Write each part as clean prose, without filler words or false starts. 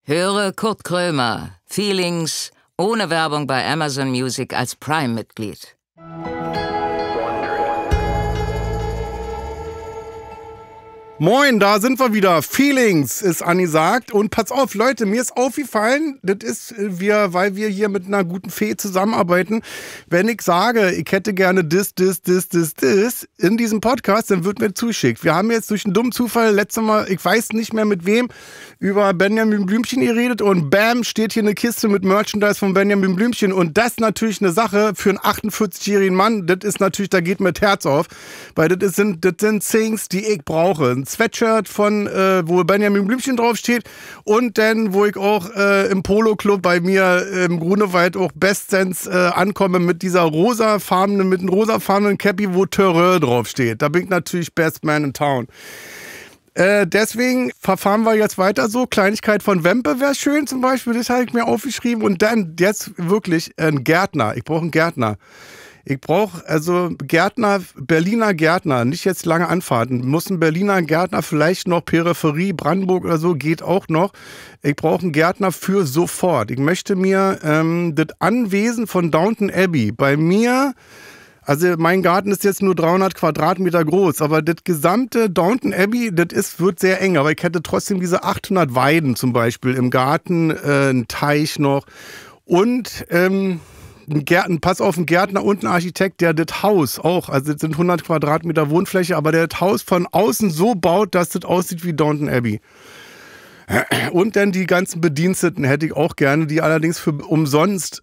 Höre Kurt Krömer, Feelings, ohne Werbung bei Amazon Music als Prime-Mitglied. Moin, da sind wir wieder. Feelings ist angesagt. Und pass auf, Leute, mir ist aufgefallen, das ist weil wir hier mit einer guten Fee zusammenarbeiten. Wenn ich sage, ich hätte gerne das in diesem Podcast, dann wird mir zugeschickt. Wir haben jetzt durch einen dummen Zufall letztes Mal, ich weiß nicht mehr mit wem, über Benjamin Blümchen geredet und bam, steht hier eine Kiste mit Merchandise von Benjamin Blümchen. Und das ist natürlich eine Sache für einen 48-jährigen Mann. Das ist natürlich, da geht mir das Herz auf, weil das sind Things, die ich brauche. Ein Sweatshirt von, wo Benjamin Blümchen draufsteht und dann, wo ich auch im Polo-Club bei mir im Grunewald auch bestens ankomme mit einem rosafarbenen Cappy, wo Terreur draufsteht. Da bin ich natürlich Best Man in Town. Deswegen verfahren wir jetzt weiter so. Kleinigkeit von Wempe wäre schön zum Beispiel, das habe ich mir aufgeschrieben. Und dann jetzt wirklich ein Gärtner. Ich brauche einen Gärtner. Ich brauche also Gärtner, Berliner Gärtner, nicht jetzt lange Anfahrten. Muss ein Berliner Gärtner, vielleicht noch Peripherie, Brandenburg oder so, geht auch noch. Ich brauche einen Gärtner für sofort. Ich möchte mir das Anwesen von Downton Abbey bei mir, also mein Garten ist jetzt nur 300 Quadratmeter groß, aber das gesamte Downton Abbey, wird sehr eng. Aber ich hätte trotzdem diese 800 Weiden zum Beispiel im Garten, einen Teich noch und ein Gärtner und ein Architekt, der das Haus auch, also das sind 100 Quadratmeter Wohnfläche, aber der das Haus von außen so baut, dass das aussieht wie Downton Abbey. Und dann die ganzen Bediensteten hätte ich auch gerne, die allerdings für umsonst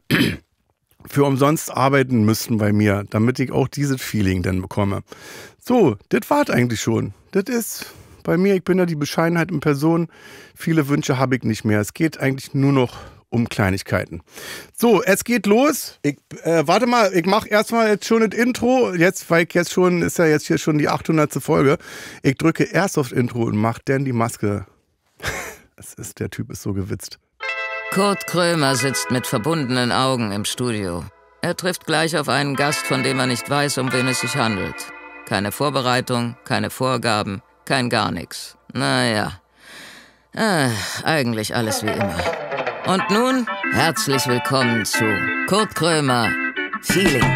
arbeiten müssten bei mir, damit ich auch dieses Feeling dann bekomme. So, das war's eigentlich schon. Das ist bei mir, ich bin ja die Bescheidenheit in Person. Viele Wünsche habe ich nicht mehr. Es geht eigentlich nur noch um Kleinigkeiten. So, es geht los. Warte mal, ich mache erstmal jetzt schon das Intro. Jetzt, weil ich ist ja jetzt hier schon die 800. Folge. Ich drücke erst auf das Intro und mache dann die Maske. Der Typ ist so gewitzt. Kurt Krömer sitzt mit verbundenen Augen im Studio. Er trifft gleich auf einen Gast, von dem er nicht weiß, um wen es sich handelt. Keine Vorbereitung, keine Vorgaben, kein gar nichts. Naja, eigentlich alles wie immer. Und nun herzlich willkommen zu Kurt Krömer, Feelings.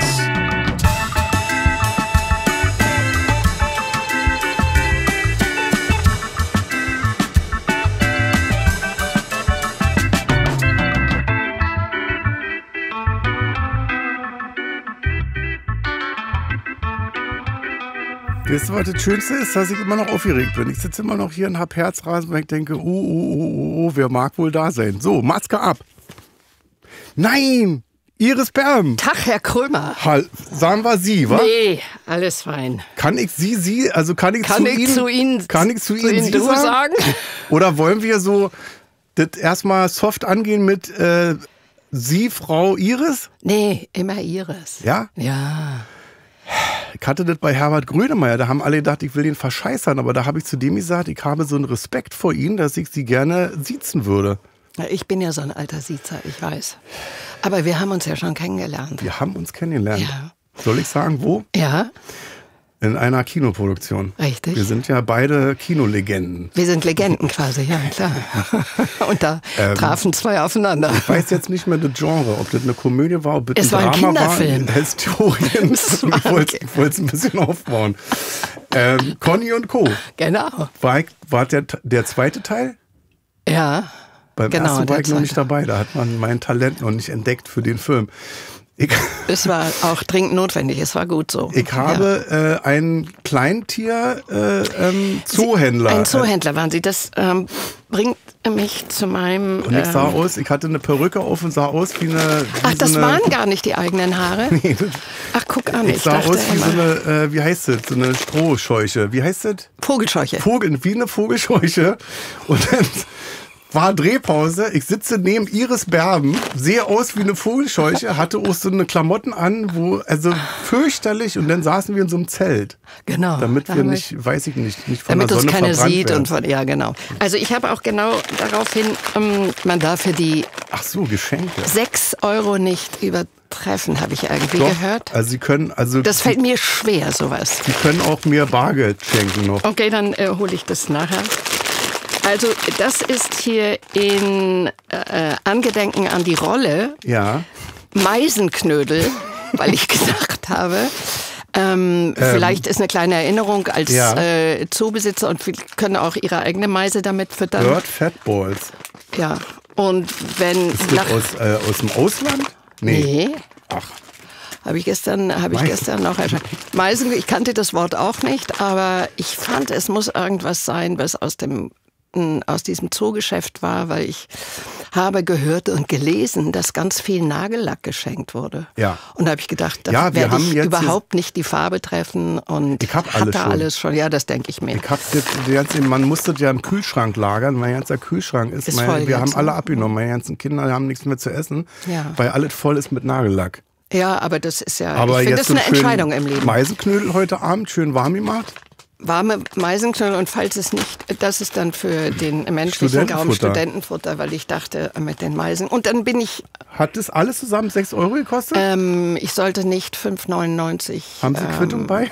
Weißt du, was das Schönste ist, dass ich immer noch aufgeregt bin. Ich sitze immer noch hier und hab Herzrasen, weil ich denke, wer mag wohl da sein? So, Maske ab. Nein, Iris Berben. Tag, Herr Krömer. Sagen wir Sie, wa? Nee, alles fein. Kann ich kann ich zu Ihnen du sagen? Oder wollen wir so das erstmal soft angehen mit Sie, Frau Iris? Nee, immer Iris. Ja? Ja. Ich hatte das bei Herbert Grönemeyer, da haben alle gedacht, ich will den verscheißern, aber da habe ich zu dem gesagt, ich habe so einen Respekt vor Ihnen, dass ich Sie gerne siezen würde. Ich bin ja so ein alter Siezer, ich weiß. Aber wir haben uns ja schon kennengelernt. Wir haben uns kennengelernt. Ja. Soll ich sagen, wo? Ja. In einer Kinoproduktion. Richtig. Wir sind ja beide Kinolegenden. Wir sind Legenden quasi, ja klar. Und da trafen zwei aufeinander. Ich weiß jetzt nicht mehr das Genre, ob das eine Komödie war, ob das es ein war Drama ein Kinderfilm. war. Historien. Ich wollte es ein bisschen aufbauen. Conny und Co. Genau. War der zweite Teil? Ja. Beim genau, ersten war ich noch nicht dabei. Da hat man mein Talent noch nicht entdeckt für den Film. Es war auch dringend notwendig, es war gut so. Ich habe einen Kleintier-Zoohändler. Ein Zoohändler waren Sie. Das bringt mich zu meinem... Und ich hatte eine Perücke auf und sah aus wie eine... Ach, das waren gar nicht die eigenen Haare? Nee. Ach, guck an, ich sah aus wie so eine, wie heißt das, so eine Strohscheuche. Wie heißt das? Vogelscheuche. Wie eine Vogelscheuche. Und dann war Drehpause, ich sitze neben Iris Berben, sehe aus wie eine Vogelscheuche, hatte auch so eine Klamotten an, also fürchterlich, und dann saßen wir in so einem Zelt. Genau. Damit wir nicht von der Sonne damit uns keiner sieht werden. Ja, genau. Also ich habe auch genau daraufhin, man darf für die Geschenke. 6 € nicht übertreffen, habe ich irgendwie gehört. Also Sie können, das fällt mir schwer, sowas. Sie können auch mir Bargeld schenken noch. Okay, dann hole ich das nachher. Also das ist hier in Angedenken an die Rolle Meisenknödel, weil ich gedacht habe, vielleicht ist eine kleine Erinnerung als Zoobesitzer und können auch ihre eigene Meise damit füttern. Bird Fat Balls. Ja, und wenn... Ist das aus dem Ausland? Nee. Ach. Habe ich gestern noch erfahren. Meisen, ich kannte das Wort auch nicht, aber ich fand, es muss irgendwas sein, was aus diesem Zoogeschäft war, weil ich habe gehört und gelesen, dass ganz viel Nagellack geschenkt wurde. Ja. Und da habe ich gedacht, da werde ich überhaupt nicht die Farbe treffen und ich hab alles schon. Ja, das denke ich mir. Man musste ja im Kühlschrank lagern. Mein ganzer Kühlschrank ist wir haben alle abgenommen. Meine ganzen Kinder haben nichts mehr zu essen, weil alles voll ist mit Nagellack. Ja, aber das ist ja, ich finde, das ist eine Entscheidung im Leben. Meisenknödel heute Abend schön warm gemacht. Warme Meisenknödel und falls es nicht, das ist dann für den menschlichen Raum Studentenfutter, weil ich dachte mit den Meisen. Und dann bin ich... Hat das alles zusammen 6 Euro gekostet? Ich sollte nicht 5,99. Haben Sie Quittung bei?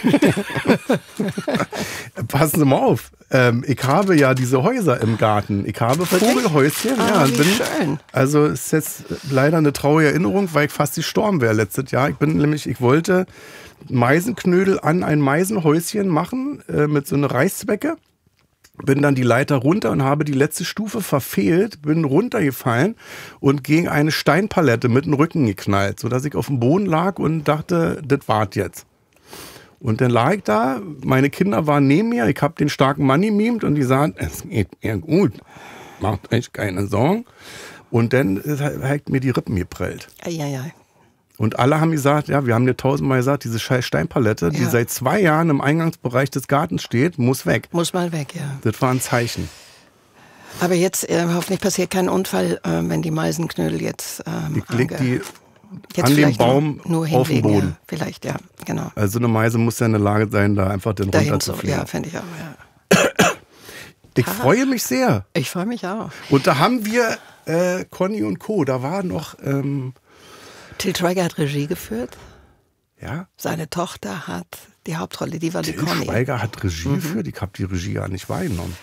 Passen Sie mal auf. Ich habe ja diese Häuser im Garten. Ich habe Vogelhäuschen. Wie schön. Also ist jetzt leider eine traurige Erinnerung, weil ich fast gestorben wäre letztes Jahr. Ich wollte Meisenknödel an ein Meisenhäuschen machen mit so einer Reißzwecke. Bin dann die Leiter runter und habe die letzte Stufe verfehlt, bin runtergefallen und gegen eine Steinpalette mit dem Rücken geknallt, sodass ich auf dem Boden lag und dachte, das war's jetzt. Und dann lag ich da, meine Kinder waren neben mir, ich habe den starken Mann gemimt und die sagten, es geht mir gut, macht euch keine Sorgen. Und dann hat mir die Rippen geprellt. Ja. Und alle haben gesagt, ja, wir haben dir 1000-mal gesagt, diese scheiß Steinpalette, die seit 2 Jahren im Eingangsbereich des Gartens steht, muss weg. Muss mal weg, ja. Das war ein Zeichen. Aber jetzt hoffentlich passiert kein Unfall, wenn die Meisenknödel jetzt ich leg die an dem Baum nur auf dem Boden. Ja, vielleicht, ja, genau. Also eine Meise muss ja in der Lage sein, da einfach den runterzufliegen. Ja, finde ich auch, ja. Ich freue mich sehr. Ich freue mich auch. Und da haben wir Conny und Co., da war noch... Til Schweiger hat Regie geführt. Ja. Seine Tochter hat die Hauptrolle, die war die Conny. Til Schweiger hat Regie geführt? Ich habe die Regie gar nicht wahrgenommen.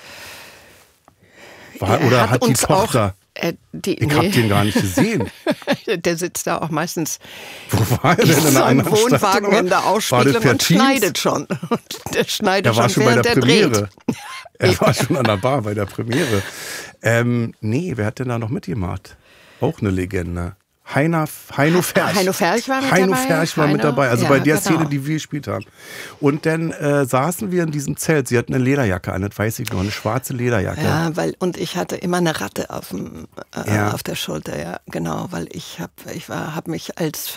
Oder hat die Tochter... Ich habe den gar nicht gesehen. Der sitzt da auch meistens Wo war er denn in einer Wohnwagen in der Ausspielung und schneidet schon. Der schneidet schon, während der Premiere. Er war schon an der Bar bei der Premiere. Nee, wer hat denn da noch mitgemacht? Auch eine Legende. Heino Ferch. Heino Ferch war mit Heino dabei. Ferch war mit dabei, also bei der Szene, die wir gespielt haben. Und dann saßen wir in diesem Zelt. Sie hatten eine Lederjacke an, das weiß ich noch, eine schwarze Lederjacke. Ja, und ich hatte immer eine Ratte auf der Schulter, ja, genau, weil ich habe mich als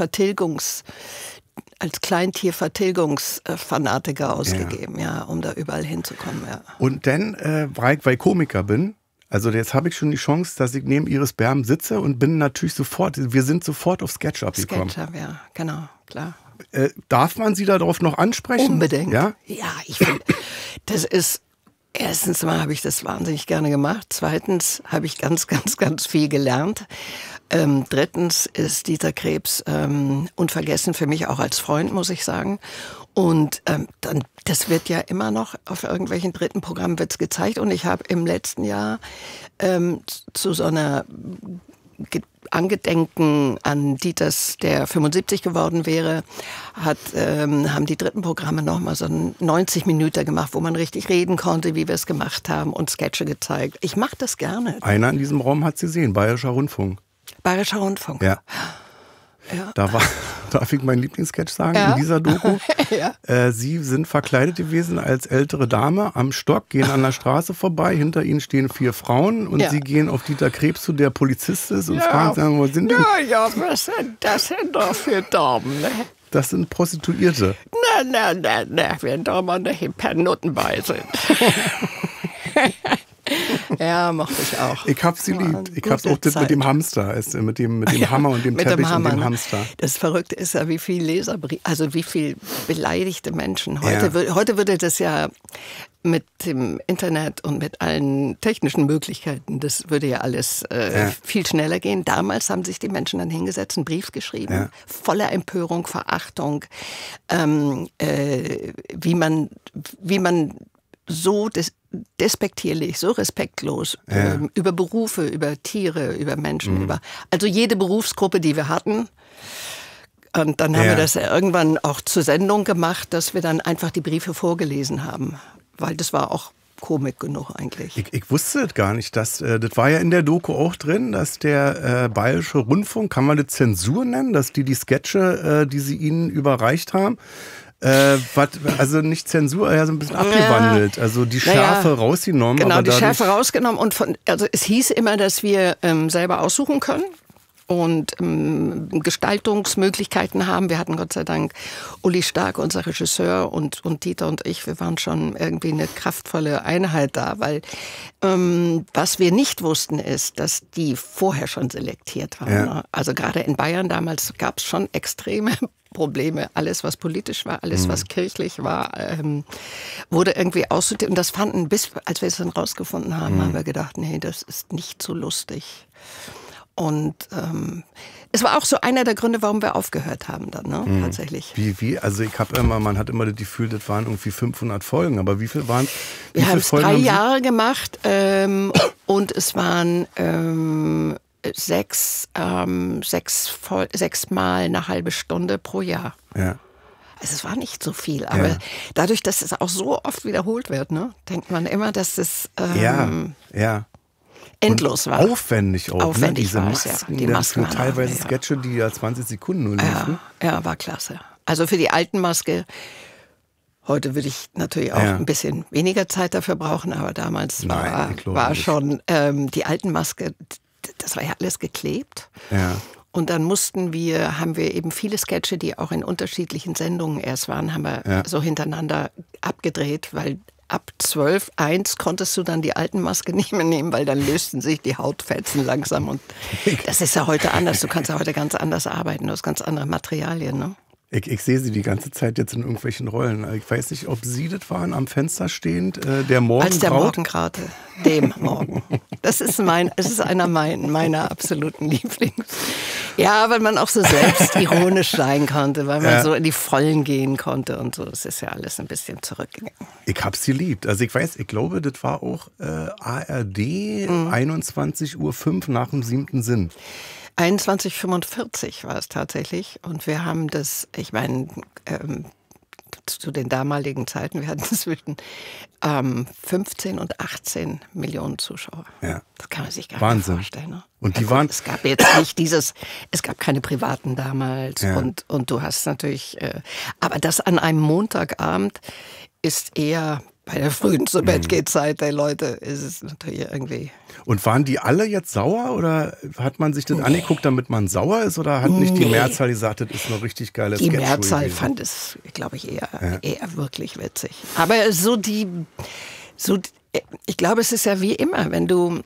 Kleintiervertilgungsfanatiker ausgegeben, um da überall hinzukommen, ja. Und dann, weil ich Komiker bin, also jetzt habe ich schon die Chance, dass ich neben Iris Berben sitze und bin natürlich wir sind sofort auf SketchUp gekommen. SketchUp, ja, genau, klar. Darf man Sie darauf noch ansprechen? Unbedingt. Ja, ich finde, das ist, erstens mal habe ich das wahnsinnig gerne gemacht. Zweitens habe ich ganz, ganz, ganz viel gelernt. Drittens ist Dieter Krebs unvergessen für mich auch als Freund, muss ich sagen. Und dann, das wird ja immer noch auf irgendwelchen dritten Programmen wird's gezeigt. Und ich habe im letzten Jahr zu so einer Angedenken an Dieters, der 75 geworden wäre, haben die dritten Programme nochmal so einen 90 Minuten gemacht, wo man richtig reden konnte, wie wir es gemacht haben und Sketche gezeigt. Ich mache das gerne. Einer in diesem Raum hat Sie gesehen, Bayerischer Rundfunk. Bayerischer Rundfunk. Ja. Darf ich meinen Lieblingssketch sagen in dieser Doku? Ja. Sie sind verkleidet gewesen als ältere Dame am Stock, gehen an der Straße vorbei, hinter ihnen stehen 4 Frauen und Sie gehen auf Dieter Krebs zu, der Polizist ist und fragen, sagen, wo sind denn? Ja, was sind das denn doch für Damen? Ne? Das sind Prostituierte. Na, wenn da mal nicht per Nutten bei sind. Ja, mochte ich auch. Ich hab sie lieb. Ich hab's auch das mit dem Hamster, mit dem Hammer und dem Teppich und dem Hamster. Das Verrückte ist ja, wie viel Leserbriefe, also wie viel beleidigte Menschen. Heute würde das ja mit dem Internet und mit allen technischen Möglichkeiten, das würde ja alles viel schneller gehen. Damals haben sich die Menschen dann hingesetzt, einen Brief geschrieben, voller Empörung, Verachtung, wie man so despektierlich, so respektlos über Berufe, über Tiere, über Menschen, also jede Berufsgruppe, die wir hatten. Und dann haben wir das irgendwann auch zur Sendung gemacht, dass wir dann einfach die Briefe vorgelesen haben, weil das war auch Komik genug eigentlich. Ich wusste das gar nicht, das war ja in der Doku auch drin, dass der Bayerische Rundfunk, kann man das Zensur nennen, dass die Sketche, die sie ihnen überreicht haben, also nicht Zensur, ja so ein bisschen abgewandelt, also die Schärfe rausgenommen. Genau, aber die Schärfe rausgenommen und also es hieß immer, dass wir selber aussuchen können. Und Gestaltungsmöglichkeiten haben. Wir hatten Gott sei Dank Uli Stark, unser Regisseur, und Dieter und ich, wir waren schon irgendwie eine kraftvolle Einheit da, weil was wir nicht wussten ist, dass die vorher schon selektiert waren. Ja. Also gerade in Bayern damals gab es schon extreme Probleme. Alles, was politisch war, alles, was kirchlich war, wurde irgendwie aussortiert. Und das fanden, bis als wir es dann rausgefunden haben, haben wir gedacht, nee, das ist nicht so lustig. Und es war auch so einer der Gründe, warum wir aufgehört haben dann, ne? Tatsächlich. Also ich habe man hat immer das Gefühl, das waren irgendwie 500 Folgen, aber wie viel waren es? Wir haben es 3 Jahre gemacht und es waren 6 Mal eine halbe Stunde pro Jahr. Ja. Also es war nicht so viel, aber dadurch, dass es auch so oft wiederholt wird, ne, denkt man immer, dass es endlos war. Aufwendig auch. Aufwendig diese war Masken, es, ja. Die Masken waren teilweise Sketche, die ja 20 Sekunden nur liefen. Ja, war klasse. Also für die Altenmaske, heute würde ich natürlich auch ein bisschen weniger Zeit dafür brauchen, aber damals war schon die Altenmaske, das war ja alles geklebt. Ja. Und dann haben wir eben viele Sketche, die auch in unterschiedlichen Sendungen erst waren, haben wir so hintereinander abgedreht, weil ab 12:01 konntest du dann die Altenmaske nicht mehr nehmen, weil dann lösten sich die Hautfetzen langsam. Und das ist ja heute anders. Du kannst ja heute ganz anders arbeiten. Du hast ganz andere Materialien, ne? Ich sehe sie die ganze Zeit jetzt in irgendwelchen Rollen. Ich weiß nicht, ob Sie das waren, am Fenster stehend, der Morgengraut. Als der Morgengraut, dem Morgen. Das ist einer meiner absoluten Lieblings. Ja, weil man auch so selbstironisch sein konnte, weil man so in die Vollen gehen konnte und so. Das ist ja alles ein bisschen zurückgegangen. Ich hab's geliebt. Also ich glaube, das war auch ARD 21:05 Uhr nach dem 7. Sinn. 21:45 war es tatsächlich. Und wir haben das, ich meine, zu den damaligen Zeiten, wir hatten zwischen 15 und 18 Millionen Zuschauer. Ja. Das kann man sich gar nicht vorstellen. Ne? Und die waren. Es gab jetzt nicht es gab keine Privaten damals. Ja. Und du hast natürlich, aber das an einem Montagabend ist eher bei der frühen Zu-Bett-Geht-Zeit der Leute ist es natürlich irgendwie. Und waren die alle jetzt sauer oder hat man sich das angeguckt, damit man sauer ist, oder hat nicht die Mehrzahl gesagt, das ist noch richtig geiles Sketch? Die Mehrzahl fand es, glaube ich, eher wirklich witzig. Aber ich glaube, es ist ja wie immer, wenn du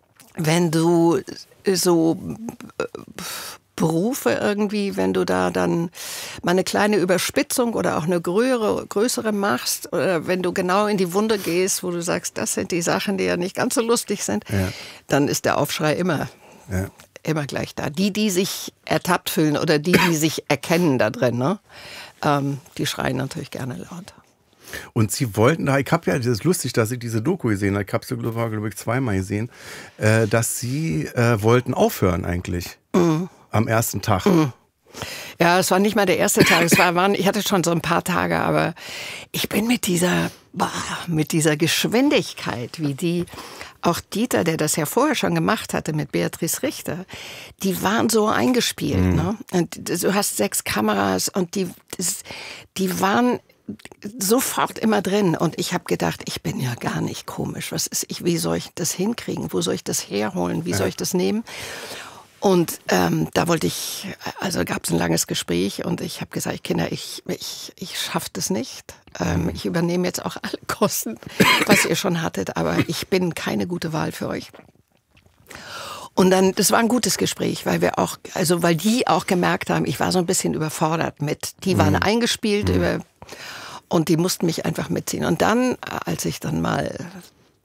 so Berufe irgendwie, wenn du da dann mal eine kleine Überspitzung oder auch eine größere machst, oder wenn du genau in die Wunde gehst, wo du sagst, das sind die Sachen, die ja nicht ganz so lustig sind, dann ist der Aufschrei immer gleich da. Die sich ertappt fühlen oder die sich erkennen da drin, ne? Die schreien natürlich gerne laut. Und Sie wollten da, das ist lustig, dass ich diese Doku gesehen habe, ich habe sie, glaube ich, 2-mal gesehen, dass Sie wollten aufhören eigentlich. Am ersten Tag. Ja, es war nicht mal der erste Tag. Ich hatte schon so ein paar Tage, aber ich bin mit dieser Geschwindigkeit, wie auch Dieter, der das ja vorher schon gemacht hatte mit Beatrice Richter, die waren so eingespielt. Ne? Und du hast 6 Kameras und die waren sofort immer drin. Und ich habe gedacht, ich bin ja gar nicht komisch. Wie soll ich das hinkriegen? Wo soll ich das herholen? Wie soll ich das nehmen? Und da gab es ein langes Gespräch und ich habe gesagt, Kinder, ich schaffe das nicht. Ich übernehme jetzt auch alle Kosten, was ihr schon hattet, aber ich bin keine gute Wahl für euch. Und dann, das war ein gutes Gespräch, weil die auch gemerkt haben, ich war so ein bisschen überfordert die waren eingespielt und die mussten mich einfach mitziehen. Und dann, als ich dann mal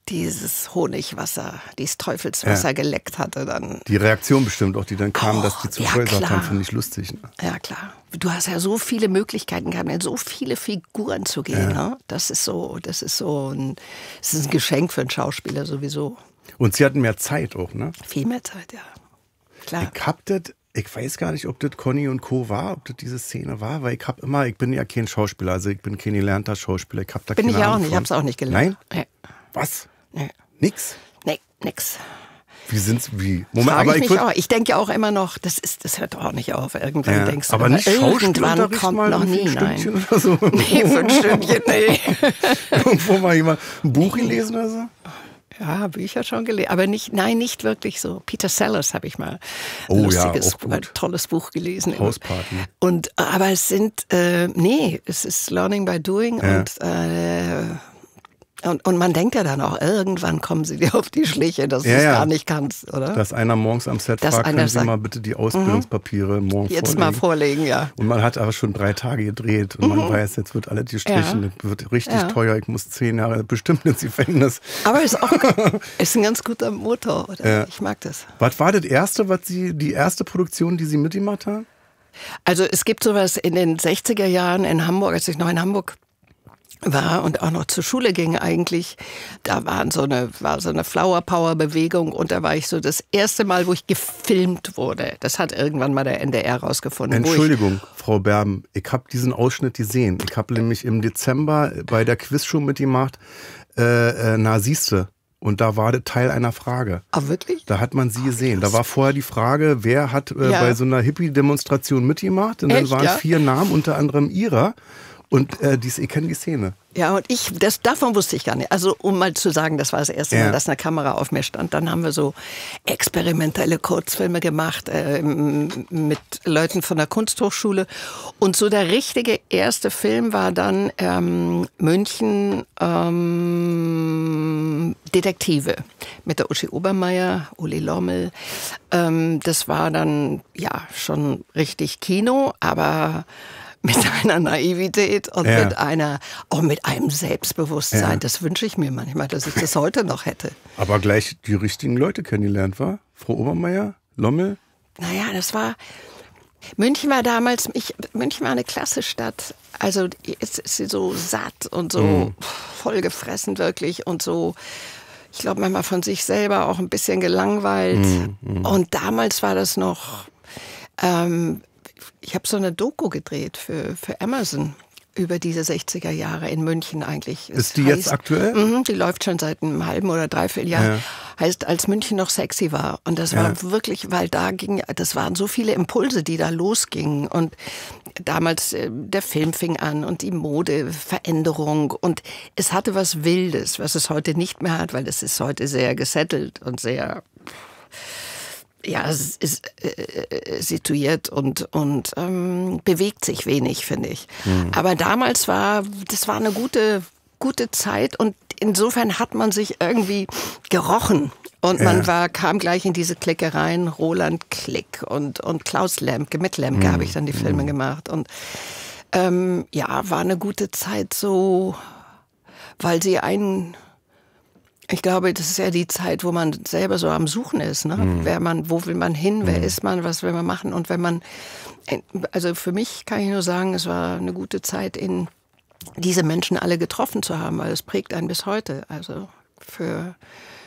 dieses Honigwasser, dieses Teufelswasser geleckt hatte dann. Die Reaktion bestimmt auch, die dann kam, dass die zu gesagt haben, finde ich lustig. Ne? Ja, klar. Du hast ja so viele Möglichkeiten gehabt, in so viele Figuren zu gehen. Ne? Das ist ein Geschenk für einen Schauspieler sowieso. Und sie hatten mehr Zeit auch, ne? Viel mehr Zeit, ja. Klar. Ich weiß gar nicht, ob das Conny und Co. war, ob das diese Szene war, weil ich bin ja kein Schauspieler, also ich bin kein gelernter Schauspieler. Bin ich ja auch nicht, ich habe es auch nicht gelernt. Nein? Nee. Was? Nee. Nix? Nee, nix. Moment, ich denke ja auch immer noch, das hört doch auch nicht auf. Irgendwann denkst du, aber nicht irgendwann kommt mal noch nie. Nein. Oder so. Nee, für ein Stündchen, nee. Irgendwo mal jemand ein Buch gelesen oder so? Ja, Bücher schon gelesen, aber nicht wirklich so. Peter Sellers habe ich mal ein tolles Buch gelesen. Hausparty. Aber es sind, es ist Learning by Doing und man denkt ja dann auch, irgendwann kommen sie dir auf die Schliche, dass du es gar nicht kannst, oder? Dass einer morgens am Set fragt, können Sie mal bitte die Ausbildungspapiere morgen jetzt mal vorlegen, ja. Und man hat aber schon 3 Tage gedreht und man weiß, jetzt wird alles gestrichen, das wird richtig teuer, ich muss 10 Jahre bestimmt ins Gefängnis. Aber ist ein ganz guter Motor, oder? Ja. Ich mag das. Was war das erste, die erste Produktion, die Sie mitgemacht haben? Also es gibt sowas in den 60er Jahren in Hamburg, als ich noch in Hamburg war und auch noch zur Schule ging eigentlich, da war so eine Flower Power Bewegung und da war ich so das erste Mal, wo ich gefilmt wurde. Das hat irgendwann mal der NDR rausgefunden. Entschuldigung, Frau Berben, ich habe diesen Ausschnitt gesehen. Ich habe nämlich im Dezember bei der Quizshow mitgemacht, na siehste. Und da war das Teil einer Frage. Ah, wirklich? Da hat man sie gesehen. Da war vorher die Frage, wer hat bei so einer Hippie-Demonstration mitgemacht. Und dann waren 4 Namen, unter anderem ihrer. Und ich kenne die Szene. Ja, und davon wusste ich gar nicht. Also um mal zu sagen, das war das erste Mal, dass eine Kamera auf mir stand. Dann haben wir so experimentelle Kurzfilme gemacht mit Leuten von der Kunsthochschule. Und so der richtige erste Film war dann München Detektive mit der Uschi Obermeier, Uli Lommel. Das war dann schon richtig Kino, aber mit einer Naivität und mit einem Selbstbewusstsein. Ja. Das wünsche ich mir manchmal, dass ich das heute noch hätte. Aber gleich die richtigen Leute kennengelernt, war? Frau Obermeier, Lommel? Naja, München war damals, München war eine klasse Stadt. Also es ist so satt und so vollgefressen wirklich und so, ich glaube manchmal von sich selber auch ein bisschen gelangweilt. Und damals war das noch... ich habe so eine Doku gedreht für Amazon über diese 60er Jahre in München eigentlich. Ist die jetzt aktuell? Die läuft schon seit einem halben oder dreiviertel Jahr. Ja. Heißt, als München noch sexy war. Und das war wirklich, weil das waren so viele Impulse, die da losgingen. Und damals der Film fing an und die Modeveränderung. Und es hatte was Wildes, was es heute nicht mehr hat, weil es ist heute sehr gesettelt und sehr... Ja, es ist situiert und bewegt sich wenig, finde ich. Aber damals das war eine gute Zeit und insofern hat man sich irgendwie gerochen. Und man kam gleich in diese Clique rein, Roland Klick und Klaus Lemke. Mit Lemke habe ich dann die Filme gemacht. Und war eine gute Zeit so, weil sie ich glaube, das ist ja die Zeit, wo man selber so am Suchen ist. Ne? Wo will man hin, wer ist man, was will man machen? Und also für mich kann ich nur sagen, es war eine gute Zeit, diese Menschen alle getroffen zu haben, weil es prägt einen bis heute. Also fürs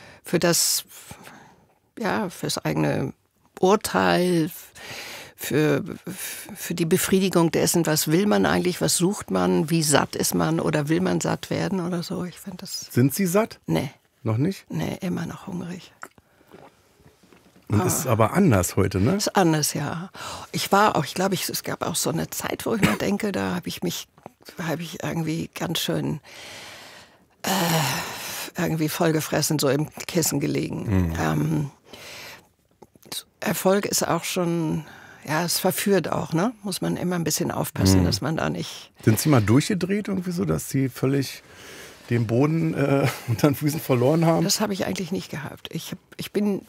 eigene Urteil, für die Befriedigung dessen, was will man eigentlich, was sucht man, wie satt ist man oder will man satt werden oder so. Ich finde das. Sind Sie satt? Nee. Noch nicht? Nee, immer noch hungrig. Und ist aber anders heute, ne? Ist anders, ja. Ich glaube, es gab auch so eine Zeit, wo ich mir denke, da habe ich irgendwie ganz schön irgendwie vollgefressen so im Kissen gelegen. Erfolg ist auch schon, es verführt auch, ne? Muss man immer ein bisschen aufpassen, dass man da nicht... Sind Sie mal durchgedreht irgendwie so, dass Sie völlig den Boden unter den Füßen verloren haben? Das habe ich eigentlich nicht gehabt. Ich bin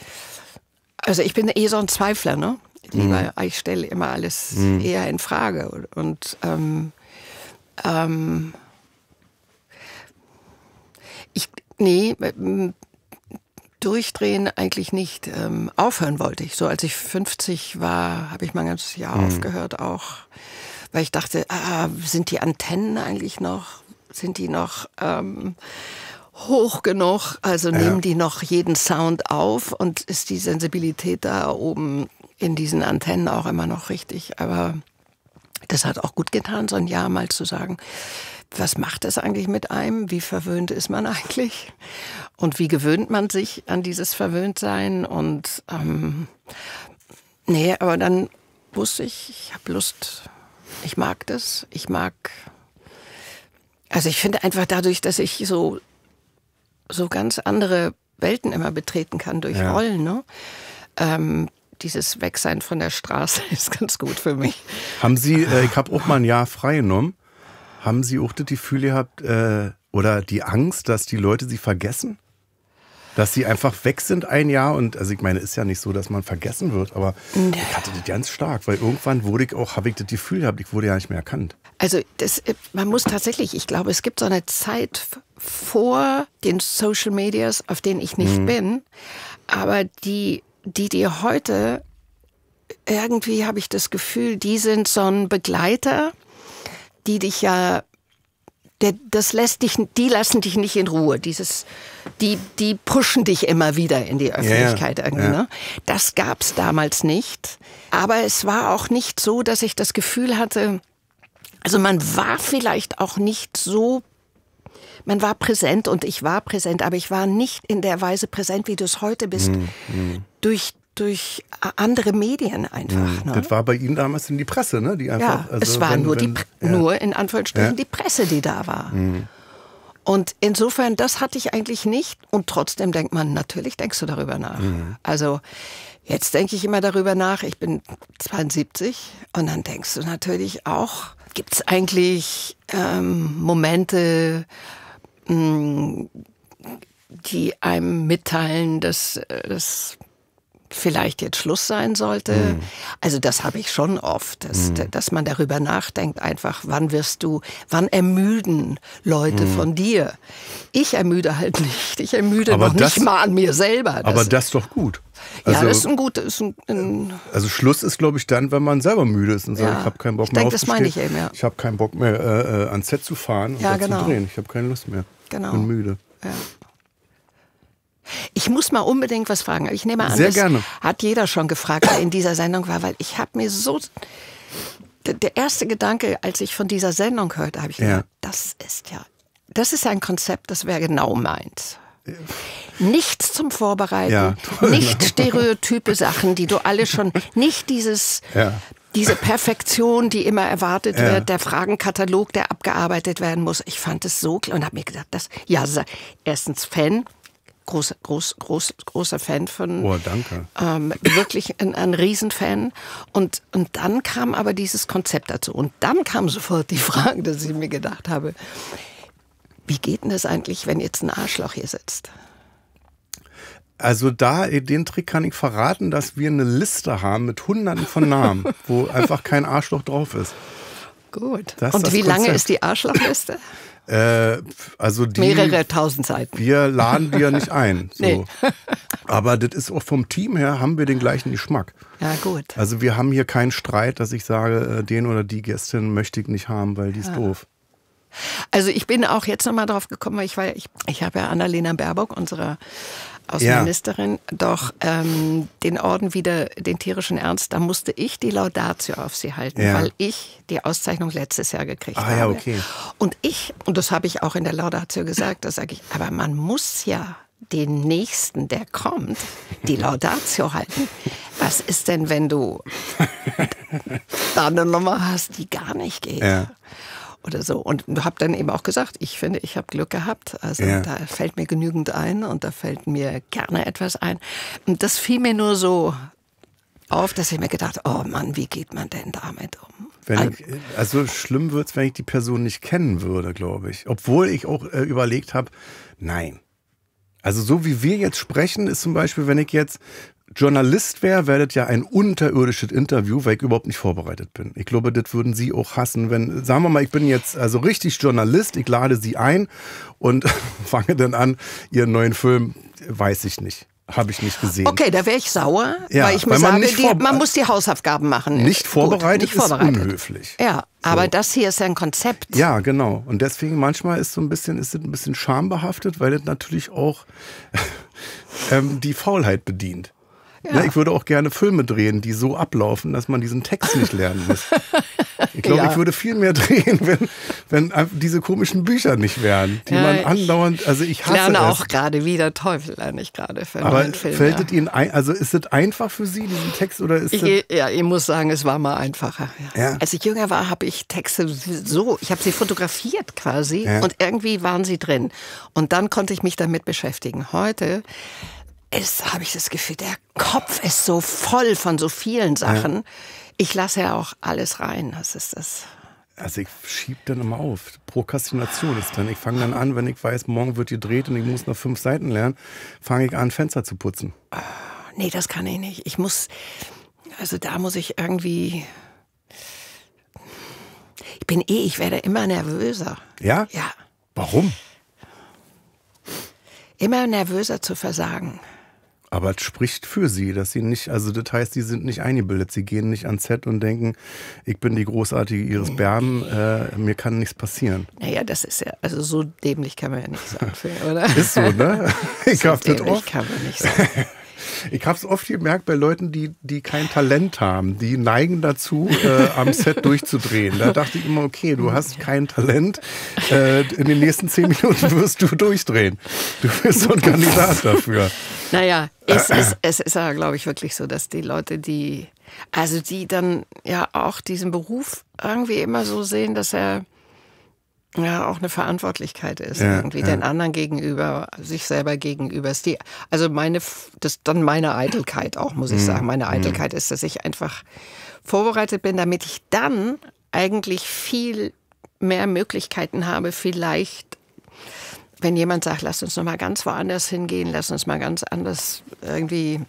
so ein Zweifler, ne? Ich stelle immer alles eher in Frage. Und Nee, durchdrehen eigentlich nicht. Aufhören wollte ich. So als ich 50 war, habe ich mal ein ganzes Jahr aufgehört auch. Weil ich dachte, sind die Antennen eigentlich noch, sind die noch hoch genug? Also nehmen die noch jeden Sound auf? Und ist die Sensibilität da oben in diesen Antennen auch immer noch richtig? Aber das hat auch gut getan, so ein Jahr mal zu sagen, was macht das eigentlich mit einem? Wie verwöhnt ist man eigentlich? Und wie gewöhnt man sich an dieses Verwöhntsein? Und nee, aber dann wusste ich habe Lust, ich mag das. Also ich finde einfach dadurch, dass ich so ganz andere Welten immer betreten kann durch Rollen, ne? Dieses Wegsein von der Straße ist ganz gut für mich. Haben Sie, ich habe auch mal ein Jahr frei genommen, haben Sie auch das Gefühl gehabt, oder die Angst, dass die Leute Sie vergessen? Dass sie einfach weg sind ein Jahr und, also ich meine, ist ja nicht so, dass man vergessen wird, aber ich hatte das ganz stark, weil irgendwann habe ich das Gefühl gehabt, ich wurde ja nicht mehr erkannt. Also man muss tatsächlich, ich glaube, es gibt so eine Zeit vor den Social Medias, auf denen ich nicht bin, aber die heute, irgendwie habe ich das Gefühl, die sind so ein Begleiter, die dich ja, die lassen dich nicht in Ruhe. Die pushen dich immer wieder in die Öffentlichkeit irgendwie. Ne? Das gab's damals nicht. Aber es war auch nicht so, dass ich das Gefühl hatte, also man war vielleicht auch nicht so, man war präsent und ich war präsent, aber ich war nicht in der Weise präsent, wie du es heute bist, durch andere Medien einfach. Ne? Das war bei Ihnen damals in die Presse, ne? Die einfach, ja, es war nur in Anführungsstrichen die Presse, die da war. Und insofern, das hatte ich eigentlich nicht. Und trotzdem denkt man, natürlich denkst du darüber nach. Also jetzt denke ich immer darüber nach, ich bin 72 und dann denkst du natürlich auch, gibt es eigentlich Momente, die einem mitteilen, dass vielleicht jetzt Schluss sein sollte. Also das habe ich schon oft, dass man darüber nachdenkt, einfach, wann ermüden Leute von dir? Ich ermüde halt nicht. Ich ermüde noch nicht mal an mir selber. Aber das ist doch gut. Also, ja, das ist ein gutes. Also Schluss ist, glaube ich, dann, wenn man selber müde ist und sagt, ich habe keinen Bock mehr aufzustehen. Das meine ich eben, ja. Ich habe keinen Bock mehr ans Set zu fahren und zu drehen. Ich habe keine Lust mehr. Genau. Bin müde. Ja. Ich muss mal unbedingt was fragen. Ich nehme an, Sehr das gerne. Hat jeder schon gefragt, der in dieser Sendung war, weil ich habe mir so... Der erste Gedanke, als ich von dieser Sendung hörte, habe ich gedacht, das ist ein Konzept, das wäre genau meins. Nichts zum Vorbereiten, nicht stereotype Sachen, die du alle schon, nicht diese Perfektion, die immer erwartet wird, der Fragenkatalog, der abgearbeitet werden muss. Ich fand es so klar und habe mir gedacht, erstens Fan, großer Fan von. Oh, danke. Wirklich ein Riesenfan. Und dann kam aber dieses Konzept dazu. Und dann kam sofort die Frage, dass ich mir gedacht habe, wie geht denn das eigentlich, wenn jetzt ein Arschloch hier sitzt? Also den Trick kann ich verraten, dass wir eine Liste haben mit Hunderten von Namen, wo einfach kein Arschloch drauf ist. Gut. Und wie lange ist die Arschlochliste? Also mehrere tausend Seiten. Wir laden die ja nicht ein. So. Nee. Aber das ist auch vom Team her, haben wir den gleichen Geschmack. Ja, gut. Also wir haben hier keinen Streit, dass ich sage, den oder die Gästin möchte ich nicht haben, weil die ist doof. Also ich bin auch jetzt nochmal drauf gekommen, weil ich habe ja Annalena Baerbock, unsere Außenministerin, doch den Orden wieder, den tierischen Ernst, da musste ich die Laudatio auf sie halten, weil ich die Auszeichnung letztes Jahr gekriegt habe. Ja, okay. Und das habe ich auch in der Laudatio gesagt, da sage ich, aber man muss ja den Nächsten, der kommt, die Laudatio halten. Was ist denn, wenn du da eine Nummer hast, die gar nicht geht? Ja. Oder so. Und habe dann eben auch gesagt, ich finde, ich habe Glück gehabt. Also da fällt mir genügend ein und da fällt mir gerne etwas ein. Und das fiel mir nur so auf, dass ich mir gedacht, oh Mann, wie geht man denn damit um? Also schlimm wird es, wenn ich die Person nicht kennen würde, glaube ich. Obwohl ich auch überlegt habe, nein. Also so wie wir jetzt sprechen, ist zum Beispiel, wenn ich jetzt Journalist wäre, wäre das ja ein unterirdisches Interview, weil ich überhaupt nicht vorbereitet bin. Ich glaube, das würden Sie auch hassen, wenn, sagen wir mal, ich bin jetzt also richtig Journalist, ich lade Sie ein und fange dann an, Ihren neuen Film, weiß ich nicht. Habe ich nicht gesehen. Okay, da wäre ich sauer, Ja, weil ich mir weil man sage, man muss die Hausaufgaben machen. Nicht vorbereitet, Gut, nicht vorbereitet ist unhöflich. Ja, aber das hier ist ja ein Konzept. Ja, genau. Und deswegen manchmal ist es ein bisschen schambehaftet, weil das natürlich auch die Faulheit bedient. Ja. Ne, ich würde auch gerne Filme drehen, die so ablaufen, dass man diesen Text nicht lernen muss. Ich glaube, Ja. ich würde viel mehr drehen, wenn diese komischen Bücher nicht wären, die man andauernd, also ich hasse lerne es. auch gerade wieder Teufel, lerne ich gerade für einen Aber neuen Film. fällt es Ihnen ein, also ist es einfach für Sie, diesen Text, oder ist es... Ich muss sagen, es war mal einfacher. Ja. Ja. Als ich jünger war, habe ich Texte ich habe sie fotografiert quasi und irgendwie waren sie drin. Und dann konnte ich mich damit beschäftigen. Heute habe ich das Gefühl, der Kopf ist so voll von so vielen Sachen. Ja. Ich lasse ja auch alles rein. Das ist das. Also ich schiebe dann immer auf. Prokrastination ist dann. Ich fange dann an, wenn ich weiß, morgen wird gedreht und ich muss noch 5 Seiten lernen, fange ich an, Fenster zu putzen. Nee, das kann ich nicht. Da muss ich irgendwie... Ich werde immer nervöser. Ja? Ja. Warum? Immer nervöser zu versagen. Aber es spricht für Sie, dass Sie nicht, also das heißt, Sie sind nicht eingebildet. Sie gehen nicht ans Set und denken, ich bin die Großartige Iris Berben, mir kann nichts passieren. Naja, das ist ja, also so dämlich kann man ja nicht sein, oder? Ist so, ne? Ich So hab das dämlich oft. kann man nicht sein. Ich habe es oft gemerkt bei Leuten, die kein Talent haben. Die neigen dazu, am Set durchzudrehen. Da dachte ich immer, okay, du hast kein Talent. In den nächsten 10 Minuten wirst du durchdrehen. Du bist so ein Kandidat dafür. Naja, es ist ja, glaube ich, wirklich so, dass die Leute, die dann ja auch diesen Beruf irgendwie immer so sehen, dass er ja auch eine Verantwortlichkeit ist, irgendwie den anderen gegenüber, sich selber gegenüber. Das ist dann meine Eitelkeit auch, muss ich sagen. Meine Eitelkeit ist, dass ich einfach vorbereitet bin, damit ich dann eigentlich viel mehr Möglichkeiten habe, vielleicht, wenn jemand sagt, lass uns noch mal ganz woanders hingehen, lass uns mal ganz anders irgendwie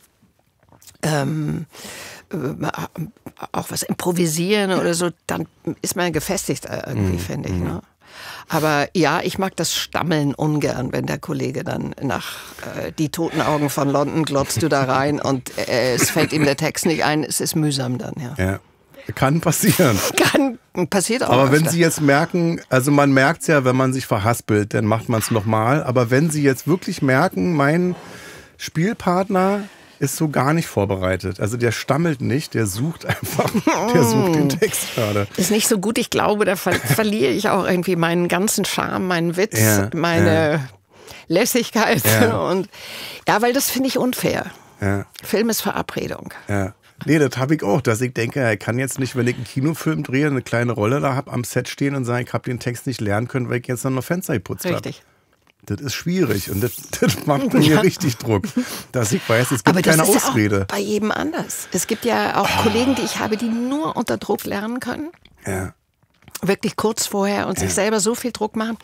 auch was improvisieren oder so, dann ist man gefestigt irgendwie, finde ich. Ne? Aber ja, ich mag das Stammeln ungern, wenn der Kollege dann nach die toten Augen von London glotzt du da rein und es fällt ihm der Text nicht ein. Es ist mühsam dann, ja. Kann passieren. Passiert auch. Aber wenn öfter. Sie jetzt merken, also man merkt es ja, wenn man sich verhaspelt, dann macht man es nochmal. Aber wenn Sie jetzt wirklich merken, mein Spielpartner ist so gar nicht vorbereitet. Also der stammelt nicht, der sucht einfach, der sucht den Text gerade. Ist nicht so gut, ich glaube, da verliere ich auch irgendwie meinen ganzen Charme, meinen Witz, meine Lässigkeit. Und weil das finde ich unfair. Ja. Film ist Verabredung. Ja. Nee, das habe ich auch, dass ich denke, er kann jetzt nicht, wenn ich einen Kinofilm drehe, eine kleine Rolle da habe, am Set stehen und sagen, ich habe den Text nicht lernen können, weil ich jetzt noch Fenster geputzt habe. Richtig. Das ist schwierig und das macht mir richtig Druck, dass ich weiß, es gibt keine Ausrede. Ja auch bei jedem anders. Es gibt ja auch Kollegen, die ich habe, die nur unter Druck lernen können. Ja. Wirklich kurz vorher und sich selber so viel Druck machen.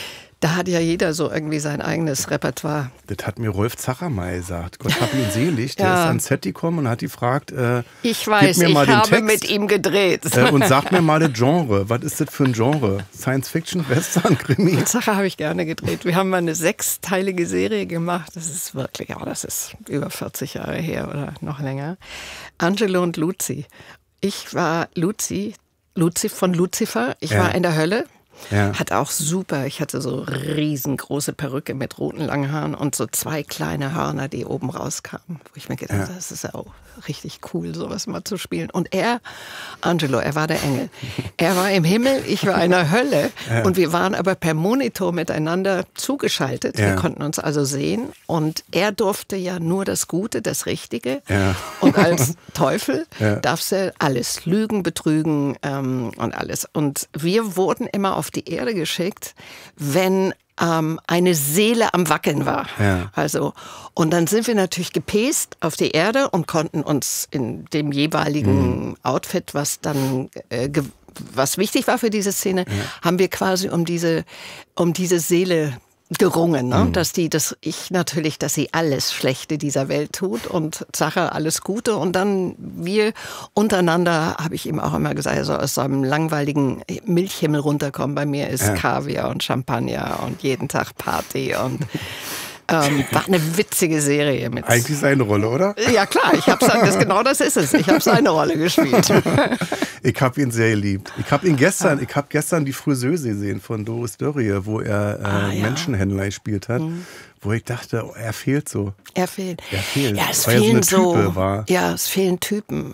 Da hat ja jeder so irgendwie sein eigenes Repertoire. Das hat mir Rolf Zacher mal gesagt. Gott hab ihn selig. Der ist ans Set gekommen und hat gefragt, ich weiß, gib mir mal ich den habe Text, mit ihm gedreht. Und sag mir mal das Genre. Was ist das für ein Genre? Science Fiction, Western, Krimi? Mit Zacher habe ich gerne gedreht. Wir haben mal eine 6-teilige Serie gemacht. Das ist wirklich, das ist über 40 Jahre her oder noch länger. Angelo und Luzi. Ich war Luzi von Lucifer. Ich war in der Hölle. Ja. Hat auch super. Ich hatte so riesengroße Perücke mit roten langen Haaren und so 2 kleine Hörner, die oben rauskamen. Wo ich mir gedacht habe, das ist ja auch richtig cool, sowas mal zu spielen. Und Angelo, er war der Engel. Er war im Himmel, ich war in der Hölle. Und wir waren aber per Monitor miteinander zugeschaltet. Wir konnten uns also sehen. Und er durfte ja nur das Gute, das Richtige. Ja. Und als Teufel darfst du alles lügen, betrügen und alles. Und wir wurden immer auf die Erde geschickt, wenn eine Seele am Wackeln war. Ja. Also, und dann sind wir natürlich gepäst auf die Erde und konnten uns in dem jeweiligen Outfit, was dann was wichtig war für diese Szene, haben wir quasi um diese Seele gerungen, ne? Dass sie alles Schlechte dieser Welt tut und Sache alles Gute. Und dann wir untereinander, habe ich ihm auch immer gesagt, also aus so einem langweiligen Milchhimmel runterkommen. Bei mir ist Kaviar und Champagner und jeden Tag Party und war eine witzige Serie. Eigentlich seine Rolle, oder? Ja klar, das ist es. Ich habe seine Rolle gespielt. Ich habe ihn sehr geliebt. Ich habe gestern die Friseuse gesehen von Doris Dörrie, wo er Menschenhändler gespielt hat. Wo ich dachte, er fehlt so. Er fehlt. Ja, es weil fehlen er so eine Type war. Ja, es fehlen Typen.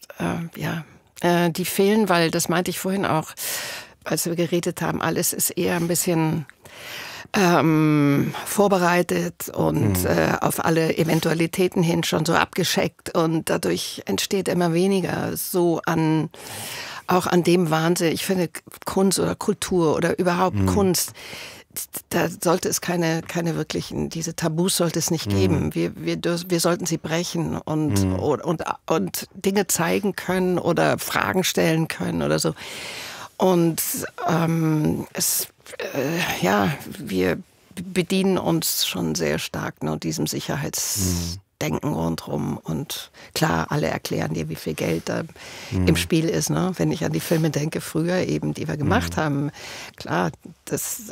Die fehlen, weil, das meinte ich vorhin auch, als wir geredet haben, alles ist eher ein bisschen vorbereitet und auf alle Eventualitäten hin schon so abgescheckt und dadurch entsteht immer weniger so auch an dem Wahnsinn. Ich finde Kunst oder Kultur oder überhaupt Kunst, da sollte es keine wirklichen, diese Tabus sollte es nicht geben. Wir sollten sie brechen und Dinge zeigen können oder Fragen stellen können oder so. Und wir bedienen uns schon sehr stark nur diesem Sicherheitsdenken rundherum. Und klar, alle erklären dir, wie viel Geld da im Spiel ist. Ne? Wenn ich an die Filme denke, früher eben, die wir gemacht haben, klar, das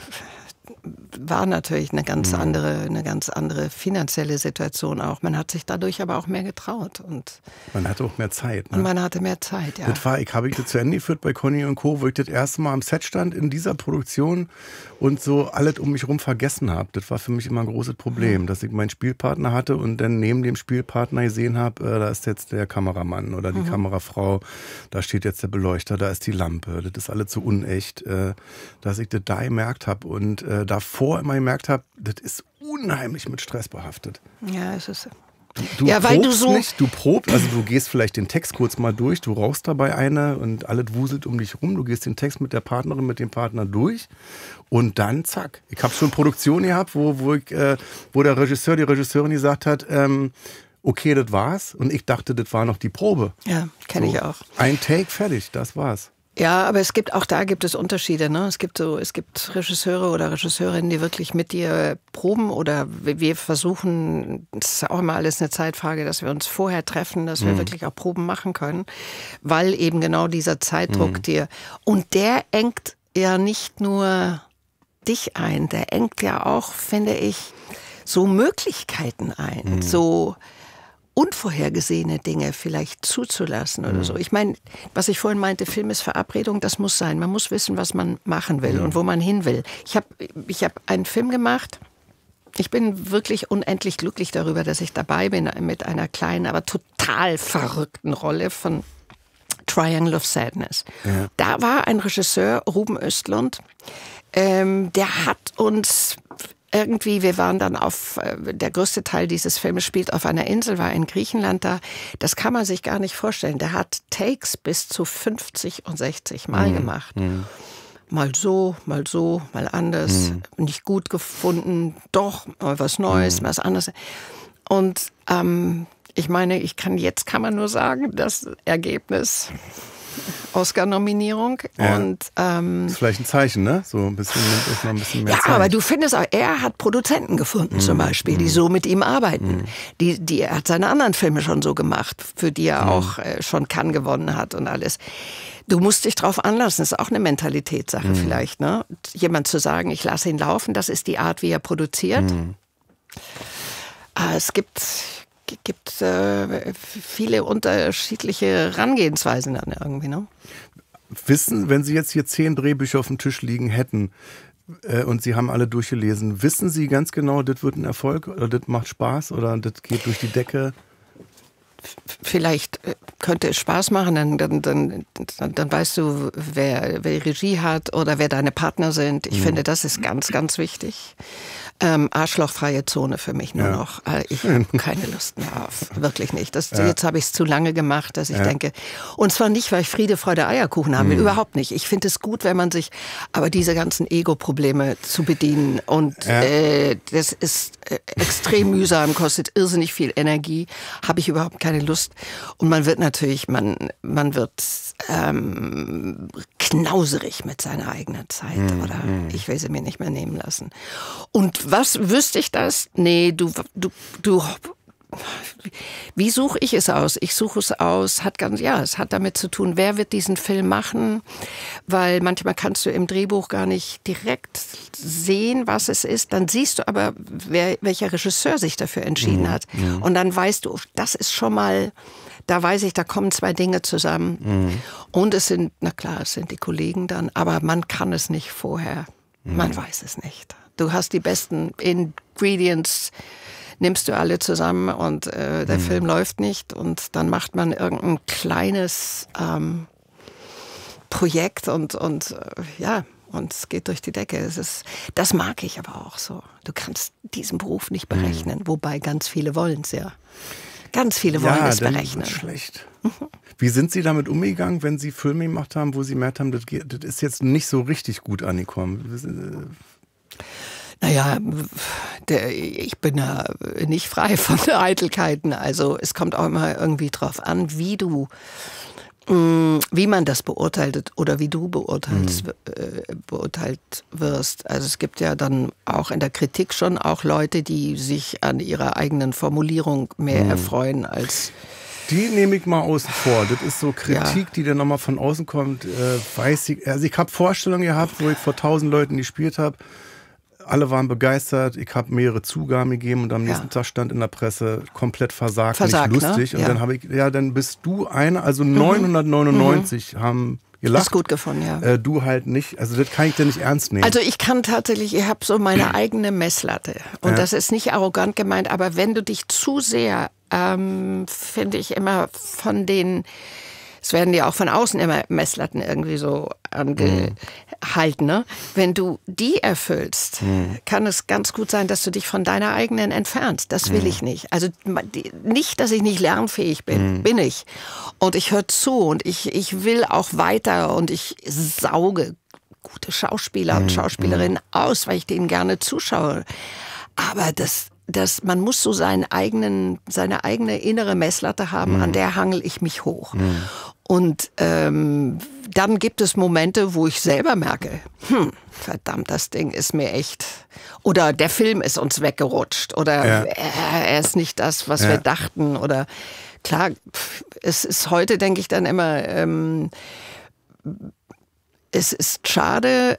war natürlich eine ganz andere finanzielle Situation auch. Man hat sich dadurch aber auch mehr getraut. Und man hatte auch mehr Zeit. Ne? Und man hatte mehr Zeit, ja. Ich habe das zu Ende geführt bei Conny & Co., wo ich das erste Mal am Set stand in dieser Produktion und so alles um mich herum vergessen habe. Das war für mich immer ein großes Problem, dass ich meinen Spielpartner hatte und dann neben dem Spielpartner gesehen habe, da ist jetzt der Kameramann oder die Kamerafrau, da steht jetzt der Beleuchter, da ist die Lampe. Das ist alles so unecht, dass ich das da gemerkt habe und davor immer gemerkt habe, das ist unheimlich mit Stress behaftet. Ja, es ist... Du probst, also du gehst vielleicht den Text kurz mal durch, du rauchst dabei eine und alles wuselt um dich rum, du gehst den Text mit der Partnerin, mit dem Partner durch und dann zack. Ich habe schon Produktionen gehabt, wo der Regisseur, die Regisseurin gesagt hat, okay, das war's und ich dachte, das war noch die Probe. Ja, kenne ich auch. Ein Take, fertig, das war's. Ja, aber auch da gibt es Unterschiede. Ne? Es gibt Regisseure oder Regisseurinnen, die wirklich mit dir proben oder wir versuchen, das ist auch immer alles eine Zeitfrage, dass wir uns vorher treffen, dass wir wirklich auch Proben machen können, weil eben genau dieser Zeitdruck und der engt ja nicht nur dich ein, der engt ja auch, finde ich, so Möglichkeiten ein, so unvorhergesehene Dinge vielleicht zuzulassen oder so. Ich meine, was ich vorhin meinte, Film ist Verabredung, das muss sein. Man muss wissen, was man machen will und wo man hin will. Ich hab einen Film gemacht. Ich bin wirklich unendlich glücklich darüber, dass ich dabei bin mit einer kleinen, aber total verrückten Rolle von Triangle of Sadness. Ja. Da war ein Regisseur, Ruben Östlund, der hat uns... Irgendwie, wir waren dann der größte Teil dieses Filmes spielt auf einer Insel, war in Griechenland da. Das kann man sich gar nicht vorstellen. Der hat Takes bis zu 50 und 60 Mal gemacht. Mal so, mal anders. Nicht gut gefunden, doch, mal was Neues, was anderes. Und ich meine, jetzt kann man nur sagen, das Ergebnis... Oscar-Nominierung. Ja. Und, das ist vielleicht ein Zeichen, ne? So ein bisschen, nimmt euch mal ein bisschen mehr Zeit. Ja, aber du findest auch, er hat Produzenten gefunden zum Beispiel, die so mit ihm arbeiten. Er hat seine anderen Filme schon so gemacht, für die er auch schon Cannes gewonnen hat und alles. Du musst dich drauf anlassen, das ist auch eine Mentalitätssache vielleicht, ne? Jemand zu sagen, ich lasse ihn laufen, das ist die Art, wie er produziert. Es gibt viele unterschiedliche Herangehensweisen dann irgendwie, ne? Wenn Sie jetzt hier 10 Drehbücher auf dem Tisch liegen hätten und Sie haben alle durchgelesen, wissen Sie ganz genau, das wird ein Erfolg oder das macht Spaß oder das geht durch die Decke? Vielleicht könnte es Spaß machen, dann weißt du, wer Regie hat oder wer deine Partner sind. Ich finde, das ist ganz, ganz wichtig. Arschlochfreie Zone für mich nur noch. Ich habe keine Lust mehr auf. Wirklich nicht. Jetzt habe ich es zu lange gemacht, dass ich denke, und zwar nicht, weil ich Friede, Freude, Eierkuchen haben will, überhaupt nicht. Ich finde es gut, wenn man sich, aber diese ganzen Ego-Probleme zu bedienen und das ist extrem mühsam, kostet irrsinnig viel Energie, habe ich überhaupt keine Lust. Und man wird natürlich, man wird knauserig mit seiner eigenen Zeit oder ich will sie mir nicht mehr nehmen lassen. Und was wüsste ich das? Nee, du wie suche ich es aus? Ich suche es aus, es hat damit zu tun, wer wird diesen Film machen, weil manchmal kannst du im Drehbuch gar nicht direkt sehen, was es ist. Dann siehst du aber, welcher Regisseur sich dafür entschieden hat. Und dann weißt du, das ist schon mal, da weiß ich, da kommen zwei Dinge zusammen. Und es sind die Kollegen dann, aber man kann es nicht vorher. Man weiß es nicht. Du hast die besten Ingredients, nimmst du alle zusammen und der Film läuft nicht und dann macht man irgendein kleines Projekt und es geht durch die Decke. Das mag ich aber auch so. Du kannst diesen Beruf nicht berechnen, wobei ganz viele wollen es ja. Ganz viele wollen es berechnen. Schlecht. Wie sind Sie damit umgegangen, wenn Sie Filme gemacht haben, wo Sie gemerkt haben, das ist jetzt nicht so richtig gut angekommen? Naja, ich bin ja nicht frei von Eitelkeiten. Also es kommt auch immer irgendwie drauf an, wie man das beurteilt oder wie du beurteilt wirst. Also es gibt ja dann auch in der Kritik schon auch Leute, die sich an ihrer eigenen Formulierung mehr erfreuen als... Die nehme ich mal außen vor. Das ist so Kritik, die dann nochmal von außen kommt. Also ich habe Vorstellungen gehabt, wo ich vor 1000 Leuten gespielt habe. Alle waren begeistert, ich habe mehrere Zugaben gegeben und am nächsten Tag stand in der Presse, komplett versagt nicht lustig. Ne? Und dann dann bist du einer, also 999 haben gelacht. Das ist gut gefunden, ja. Du halt nicht, also das kann ich dir nicht ernst nehmen. Also ich habe so meine eigene Messlatte und das ist nicht arrogant gemeint, aber wenn du dich zu sehr, finde ich immer es werden ja auch von außen immer Messlatten irgendwie so angehalten. Ne? Wenn du die erfüllst, kann es ganz gut sein, dass du dich von deiner eigenen entfernst. Das will ich nicht. Also nicht, dass ich nicht lernfähig bin. Bin ich. Und ich höre zu und ich will auch weiter und ich sauge gute Schauspieler und Schauspielerinnen aus, weil ich denen gerne zuschaue. Aber man muss so seine eigene innere Messlatte haben, an der hangel ich mich hoch. Und dann gibt es Momente, wo ich selber merke, verdammt, das Ding ist mir echt, oder der Film ist uns weggerutscht, oder er ist nicht das, was wir dachten, oder klar, es ist heute, denke ich dann immer, es ist schade,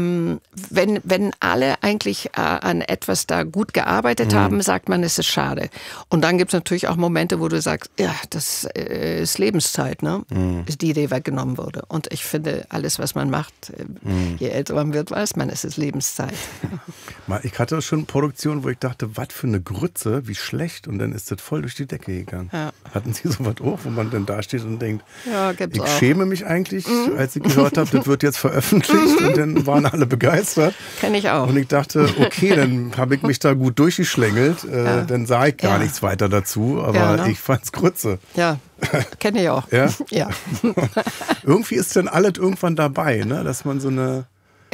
wenn alle eigentlich an etwas da gut gearbeitet haben, sagt man, es ist schade. Und dann gibt es natürlich auch Momente, wo du sagst, ja, das ist Lebenszeit, ne? Die weggenommen wurde. Und ich finde, alles, was man macht, je älter man wird, weiß man, es ist Lebenszeit. Ich hatte schon Produktionen, wo ich dachte, was für eine Grütze, wie schlecht. Und dann ist das voll durch die Decke gegangen. Ja. Hatten Sie sowas auch, wo man dann da steht und denkt, ich schäme mich eigentlich, als ich gehört habe, das wird jetzt veröffentlicht und dann waren alle begeistert. Kenn ich auch. Und ich dachte, okay, dann habe ich mich da gut durchgeschlängelt, dann sah ich gar nichts weiter dazu, aber ich fand's Grütze. Ja, kenne ich auch. Ja? Ja. Irgendwie ist dann alles irgendwann dabei, ne? Dass man so eine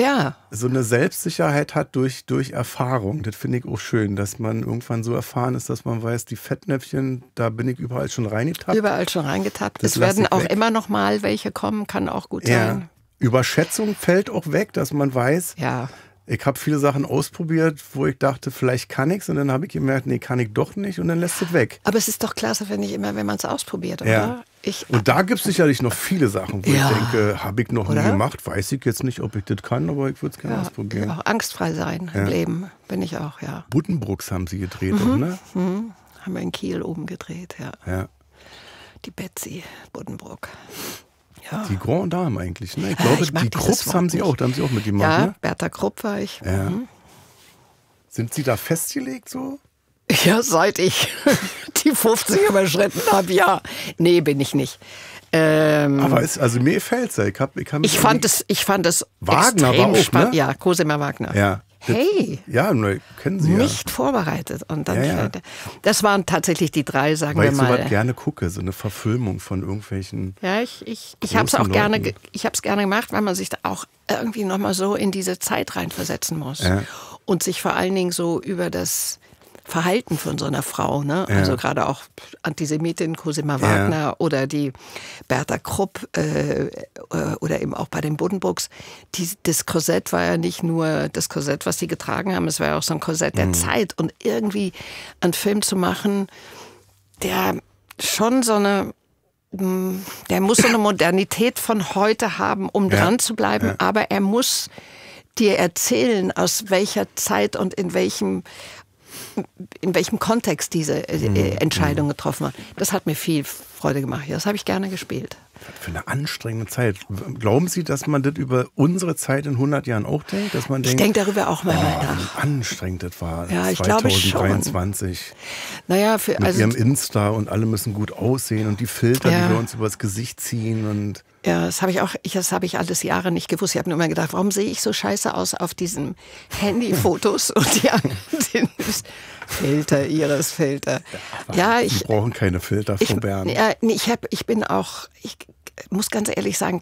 Selbstsicherheit hat durch Erfahrung. Das finde ich auch schön, dass man irgendwann so erfahren ist, dass man weiß, die Fettnäpfchen, da bin ich überall schon reingetappt. Überall schon reingetappt. Es werden auch immer noch mal welche kommen, kann auch gut sein. Überschätzung fällt auch weg, dass man weiß, ich habe viele Sachen ausprobiert, wo ich dachte, vielleicht kann ich's und dann habe ich gemerkt, nee, kann ich doch nicht und dann lässt es weg. Aber es ist doch klasse, finde ich immer, wenn man es ausprobiert, oder? Und da gibt es sicherlich noch viele Sachen, wo ich denke, habe ich noch nie gemacht, weiß ich jetzt nicht, ob ich das kann, aber ich würde es gerne ausprobieren. Auch angstfrei sein im Leben, bin ich auch, Buddenbrooks haben Sie gedreht, auch, ne? Haben wir in Kiel oben gedreht, ja. Die Betsy Buddenbrook. Ja. Die Grand Dame eigentlich, ne? Ich glaube, die Krupps haben Sie auch, da haben Sie auch mitgemacht, ne? Bertha Krupp war ich. Ja. Sind Sie da festgelegt so? Ja, seit ich die 50 überschritten habe, Nee, bin ich nicht. Aber mir gefällt es ja. Ich fand es Wagner war auch, spannend. Ne? Ja, Cosima Wagner. Ja. Hey, kennen Sie nicht vorbereitet. Und dann das waren tatsächlich die drei, sagen wir mal. Weil ich sowas gerne gucke, so eine Verfilmung von irgendwelchen. Ja, ich habe es auch gerne gemacht, weil man sich da auch irgendwie nochmal so in diese Zeit reinversetzen muss. Ja. Und sich vor allen Dingen so über das Verhalten von so einer Frau, ne? Also gerade auch Antisemitin Cosima Wagner oder die Berta Krupp oder eben auch bei den Buddenbrooks. Das Korsett war ja nicht nur das Korsett, was sie getragen haben, es war ja auch so ein Korsett der Zeit. Und irgendwie einen Film zu machen, der schon der muss so eine Modernität von heute haben, um dran zu bleiben, aber er muss dir erzählen, aus welcher Zeit und in welchem Kontext diese Entscheidung getroffen wird. Das hat mir viel Freude gemacht. Das habe ich gerne gespielt. Für eine anstrengende Zeit. Glauben Sie, dass man das über unsere Zeit in 100 Jahren auch denkt? Dass man denkt, ich denke darüber auch mal nach. Wie anstrengend das war. Ja, ich glaube schon. 2023. Naja, mit ihrem Insta und alle müssen gut aussehen und die Filter, die wir uns übers Gesicht ziehen. Und ja, das habe ich alles Jahre nicht gewusst. Ich habe nur immer gedacht, warum sehe ich so scheiße aus auf diesen Handyfotos und den Filter, Ihres Filter. Ja, Sie brauchen keine Filter, Frau Bern. Ich muss ganz ehrlich sagen,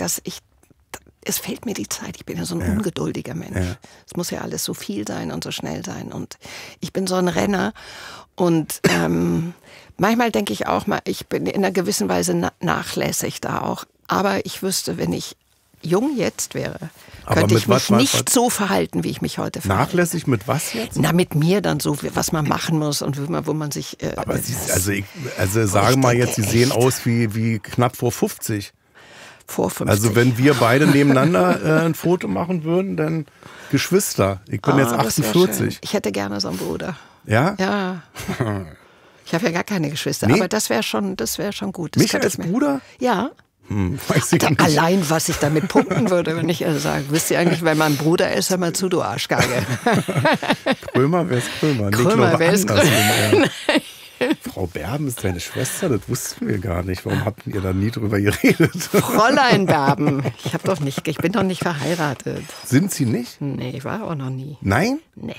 es fehlt mir die Zeit. Ich bin ja so ein ungeduldiger Mensch. Ja. Es muss ja alles so viel sein und so schnell sein. Und ich bin so ein Renner. Und manchmal denke ich auch mal, ich bin in einer gewissen Weise nachlässig da auch. Aber ich wüsste, wenn ich jung jetzt wäre, könnte ich mich nicht so verhalten, wie ich mich heute verhalte. Nachlässig mit was jetzt? Na, mit mir dann so, was man machen muss und wo man sich... Aber Sie sagen mal jetzt, Sie sehen aus wie knapp vor 50. Vor 50. Also wenn wir beide nebeneinander ein Foto machen würden, dann Geschwister. Ich bin jetzt 48. Ich hätte gerne so einen Bruder. Ja? Ja. Ich habe ja gar keine Geschwister, aber das wäre schon gut. Das mich als Bruder? Ja. Weiß ich nicht. Allein, was ich damit punkten würde, wenn ich sage, wisst ihr eigentlich, wenn mein Bruder ist, hör mal zu, du Arschgeige. Krömer, wer ist Krömer? Krömer, wer ist Krömer? Frau Berben ist deine Schwester, das wussten wir gar nicht. Warum habt ihr da nie drüber geredet? Fräulein Berben. Ich bin doch nicht verheiratet. Sind Sie nicht? Nee, ich war auch noch nie. Nein? Nee.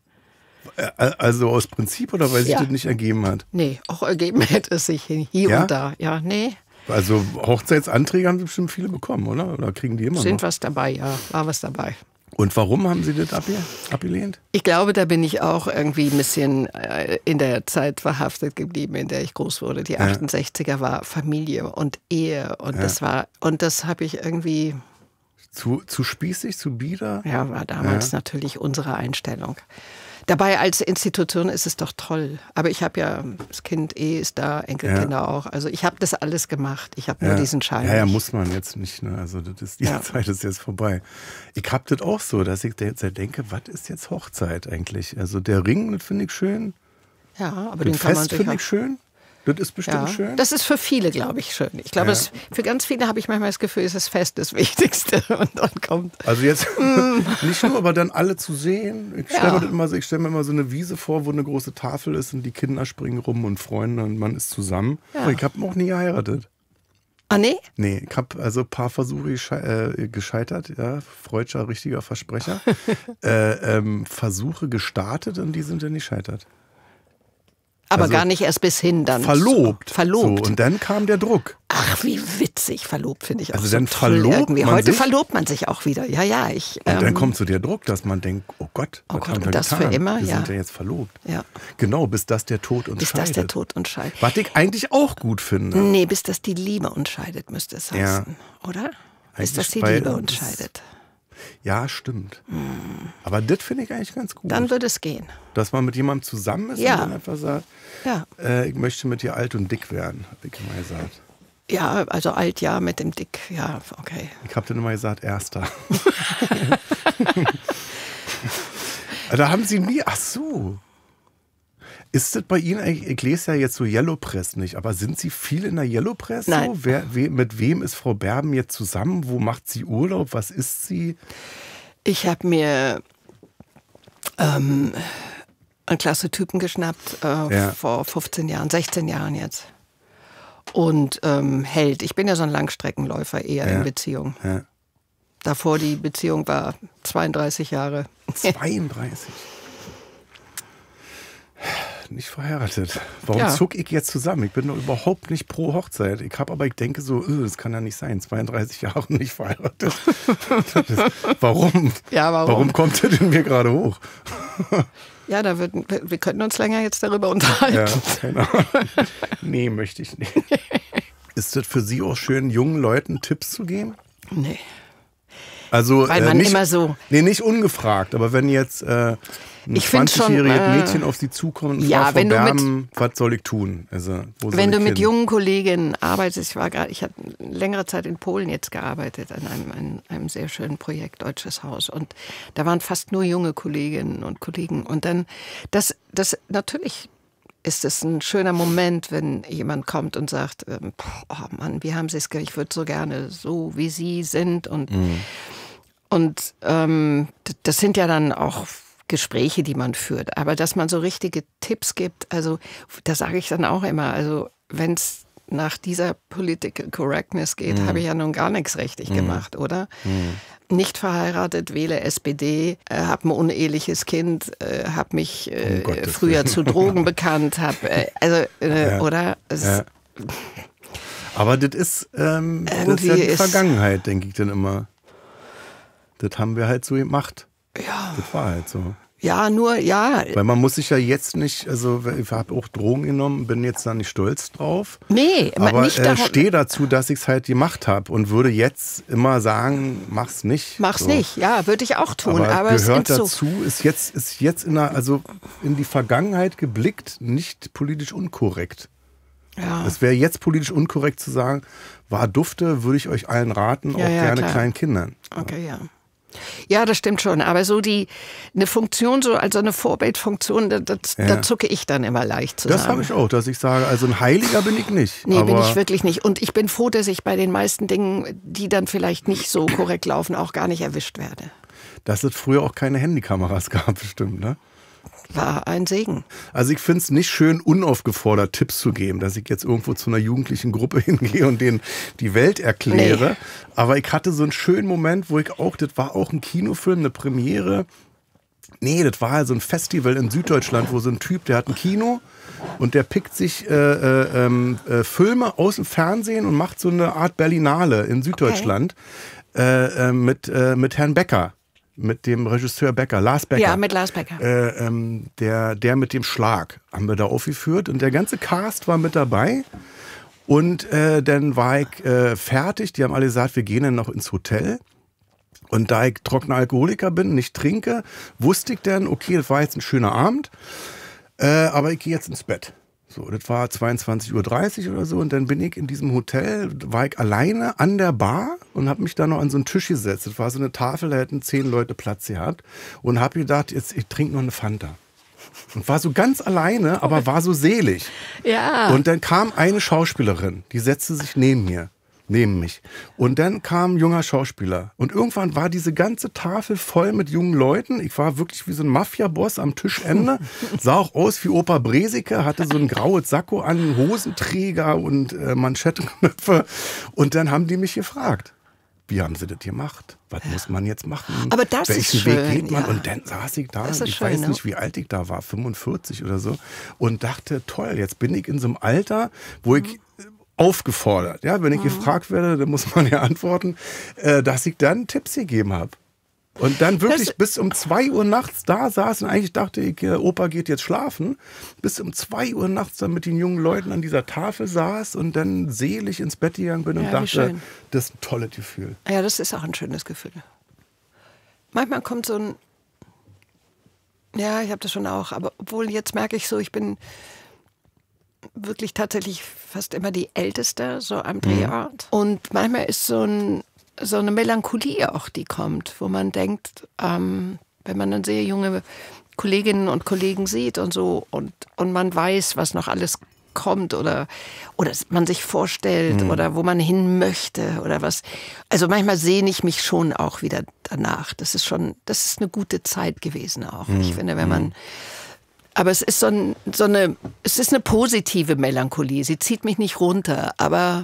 Also aus Prinzip oder weil sich das nicht ergeben hat? Nee, auch ergeben hätte es sich hier und da. Ja, nee. Also Hochzeitsanträge haben Sie bestimmt viele bekommen, oder? Oder kriegen die immer noch? Sind was dabei, ja. War was dabei. Und warum haben Sie das abgelehnt? Ich glaube, da bin ich auch irgendwie ein bisschen in der Zeit verhaftet geblieben, in der ich groß wurde. Die 68er war Familie und Ehe und das habe ich irgendwie... Zu spießig, zu bieder? Ja, war damals natürlich unsere Einstellung. Dabei als Institution ist es doch toll. Aber ich habe ja, das Kind ist da, Enkelkinder auch. Also ich habe das alles gemacht. Ich habe nur diesen Schein. Ja, muss man jetzt nicht. Ne? Also die Zeit ist jetzt vorbei. Ich habe das auch so, dass ich jetzt denke, was ist jetzt Hochzeit eigentlich? Also der Ring, das finde ich schön. Ja, aber das den kann man Fest finde ich schön. Das ist bestimmt schön. Das ist für viele, glaube ich, schön. Ich glaube, für ganz viele habe ich manchmal das Gefühl, ist das Fest das Wichtigste. Und dann kommt... Also jetzt nicht nur, aber dann alle zu sehen. Ich stelle mir immer so eine Wiese vor, wo eine große Tafel ist und die Kinder springen rum und Freunde und man ist zusammen. Ja. Aber ich habe noch nie geheiratet. Ah, nee? Nee, ich habe also ein paar Versuche gescheitert. Ja, freudscher, richtiger Versprecher. Versuche gestartet und die sind dann gescheitert. Aber gar nicht erst bis hin dann. Verlobt. Verlobt. So, und dann kam der Druck. Ach, wie witzig. Verlobt finde ich auch also so dann toll irgendwie. Heute verlobt man sich auch wieder. Ja. Und dann kommt so der Druck, dass man denkt, oh Gott, was haben wir das getan? Für immer? Wir sind ja jetzt verlobt. Ja. Genau, bis das der Tod uns scheidet. Bis das der Tod uns scheidet. Was ich eigentlich auch gut finde. Nee, bis das die Liebe uns scheidet, müsste es heißen. Oder? Bis das die Liebe uns scheidet. Ja, stimmt. Aber das finde ich eigentlich ganz gut. Dann würde es gehen. Dass man mit jemandem zusammen ist und dann einfach sagt, ich möchte mit dir alt und dick werden, habe ich immer gesagt. Ja, also alt ja, mit dem Dick, ja, okay. Ich habe dann immer gesagt, Erster. Da haben Sie nie, ach so. Ist das bei Ihnen eigentlich, ich lese ja jetzt so Yellow Press nicht, aber sind Sie viel in der Yellow Press? Nein. So? Mit wem ist Frau Berben jetzt zusammen? Wo macht sie Urlaub? Was isst sie? Ich habe mir einen klasse Typen geschnappt vor 15 Jahren, 16 Jahren jetzt. Und Held. Ich bin ja so ein Langstreckenläufer eher in Beziehung. Ja. Davor die Beziehung war 32 Jahre. 32? Nicht verheiratet. Warum zuck ich jetzt zusammen? Ich bin doch überhaupt nicht pro Hochzeit. Ich denke so, das kann ja nicht sein. 32 Jahre nicht verheiratet. Warum? Ja, warum? Warum kommt das in mir gerade hoch? Ja, wir könnten uns länger jetzt darüber unterhalten. Ja, keine Ahnung. Nee, möchte ich nicht. Ist das für Sie auch schön, jungen Leuten Tipps zu geben? Nee. Also, weil man nicht, immer so... Nee, nicht ungefragt, aber wenn jetzt ein 20-jähriges Mädchen auf Sie zukommt und ja, wenn was soll ich tun? Also, wenn du mit jungen Kolleginnen arbeitest, ich habe längere Zeit in Polen jetzt gearbeitet, an einem sehr schönen Projekt, Deutsches Haus. Und da waren fast nur junge Kolleginnen und Kollegen. Und dann, das natürlich ist es ein schöner Moment, wenn jemand kommt und sagt, oh Mann, wie haben Sie es gemacht? Ich würde so gerne so, wie Sie sind. Und das sind ja dann auch Gespräche, die man führt. Aber dass man so richtige Tipps gibt, also da sage ich dann auch immer, also wenn es nach dieser Political Correctness geht, habe ich ja nun gar nichts richtig gemacht, oder? Nicht verheiratet, wähle SPD, habe ein uneheliches Kind, habe mich früher zu Drogen bekannt, oder? Ja. Aber das ist ja die Vergangenheit, denke ich dann immer. Das haben wir halt so gemacht. Ja. Das war halt so. Ja, Weil man muss sich ja jetzt nicht, also ich habe auch Drogen genommen, bin jetzt da nicht stolz drauf. Nee, aber nicht stehe dazu, dass ich es halt gemacht habe und würde jetzt immer sagen, mach's nicht. Mach's nicht, ja, würde ich auch tun. Aber gehört dazu, ist jetzt in die Vergangenheit geblickt, nicht politisch unkorrekt. Ja. Es wäre jetzt politisch unkorrekt zu sagen, war dufte, würde ich euch allen raten, auch gerne klar. Kleinen Kindern. Okay, ja. Ja, das stimmt schon. Aber so eine Funktion, also eine Vorbildfunktion, da zucke ich dann immer leicht zusammen. Das habe ich auch, dass ich sage, also ein Heiliger bin ich nicht. Nee, bin ich wirklich nicht. Und ich bin froh, dass ich bei den meisten Dingen, die dann vielleicht nicht so korrekt laufen, auch gar nicht erwischt werde. Dass es früher auch keine Handykameras gab, bestimmt, ne? War ein Segen. Also ich finde es nicht schön, unaufgefordert Tipps zu geben, dass ich jetzt irgendwo zu einer jugendlichen Gruppe hingehe und denen die Welt erkläre. Nee. Aber ich hatte so einen schönen Moment, wo das war auch ein Kinofilm, eine Premiere. Nee, das war so ein Festival in Süddeutschland, wo so ein Typ, der hat ein Kino und der pickt sich Filme aus dem Fernsehen und macht so eine Art Berlinale in Süddeutschland mit Herrn Becker. Mit dem Regisseur Becker, Lars Becker. Ja, mit Lars Becker. Der mit dem Schlag haben wir da aufgeführt. Und der ganze Cast war mit dabei. Und dann war ich fertig. Die haben alle gesagt, wir gehen dann noch ins Hotel. Und da ich trockener Alkoholiker bin, nicht trinke, wusste ich dann, okay, das war jetzt ein schöner Abend. Aber ich gehe jetzt ins Bett. So, das war 22:30 Uhr oder so und dann bin ich in diesem Hotel, war ich alleine an der Bar und habe mich da noch an so einen Tisch gesetzt. Das war so eine Tafel, da hätten 10 Leute Platz gehabt und habe gedacht, jetzt ich trinke noch eine Fanta. Und war so ganz alleine, aber war so selig. Ja. Und dann kam eine Schauspielerin, die setzte sich neben mich. Und dann kam ein junger Schauspieler. Und irgendwann war diese ganze Tafel voll mit jungen Leuten. Ich war wirklich wie so ein Mafia-Boss am Tischende. Sah auch aus wie Opa Bresike, hatte so ein graues Sakko an, Hosenträger und Manschettenknöpfe. Und dann haben die mich gefragt, wie haben sie das gemacht? Was muss man jetzt machen? Aber das ist schön. Welchen Weg geht man? Ja. Und dann saß ich da, ich schön, weiß nicht, wie alt ich da war, 45 oder so. Und dachte, toll, jetzt bin ich in so einem Alter, wo ich aufgefordert, ja, wenn ich gefragt werde, dann muss man ja antworten, dass ich dann Tipps gegeben habe. Und dann wirklich bis um 2 Uhr nachts da saß und eigentlich dachte ich, Opa geht jetzt schlafen, bis um 2 Uhr nachts dann mit den jungen Leuten an dieser Tafel saß und dann selig ins Bett gegangen bin und dachte, das ist ein tolles Gefühl. Ja, das ist auch ein schönes Gefühl. Manchmal kommt so ein, ja, ich habe das schon auch, aber obwohl jetzt merke ich so, ich bin wirklich tatsächlich fast immer die Älteste, so am Drehort. Und manchmal ist so eine Melancholie auch, die kommt, wo man denkt, wenn man dann sehr junge Kolleginnen und Kollegen sieht und so und man weiß, was noch alles kommt oder man sich vorstellt oder wo man hin möchte oder was. Also manchmal sehne ich mich schon auch wieder danach. Das ist eine gute Zeit gewesen auch. Ich finde, wenn man aber es ist es ist eine positive Melancholie. Sie zieht mich nicht runter, aber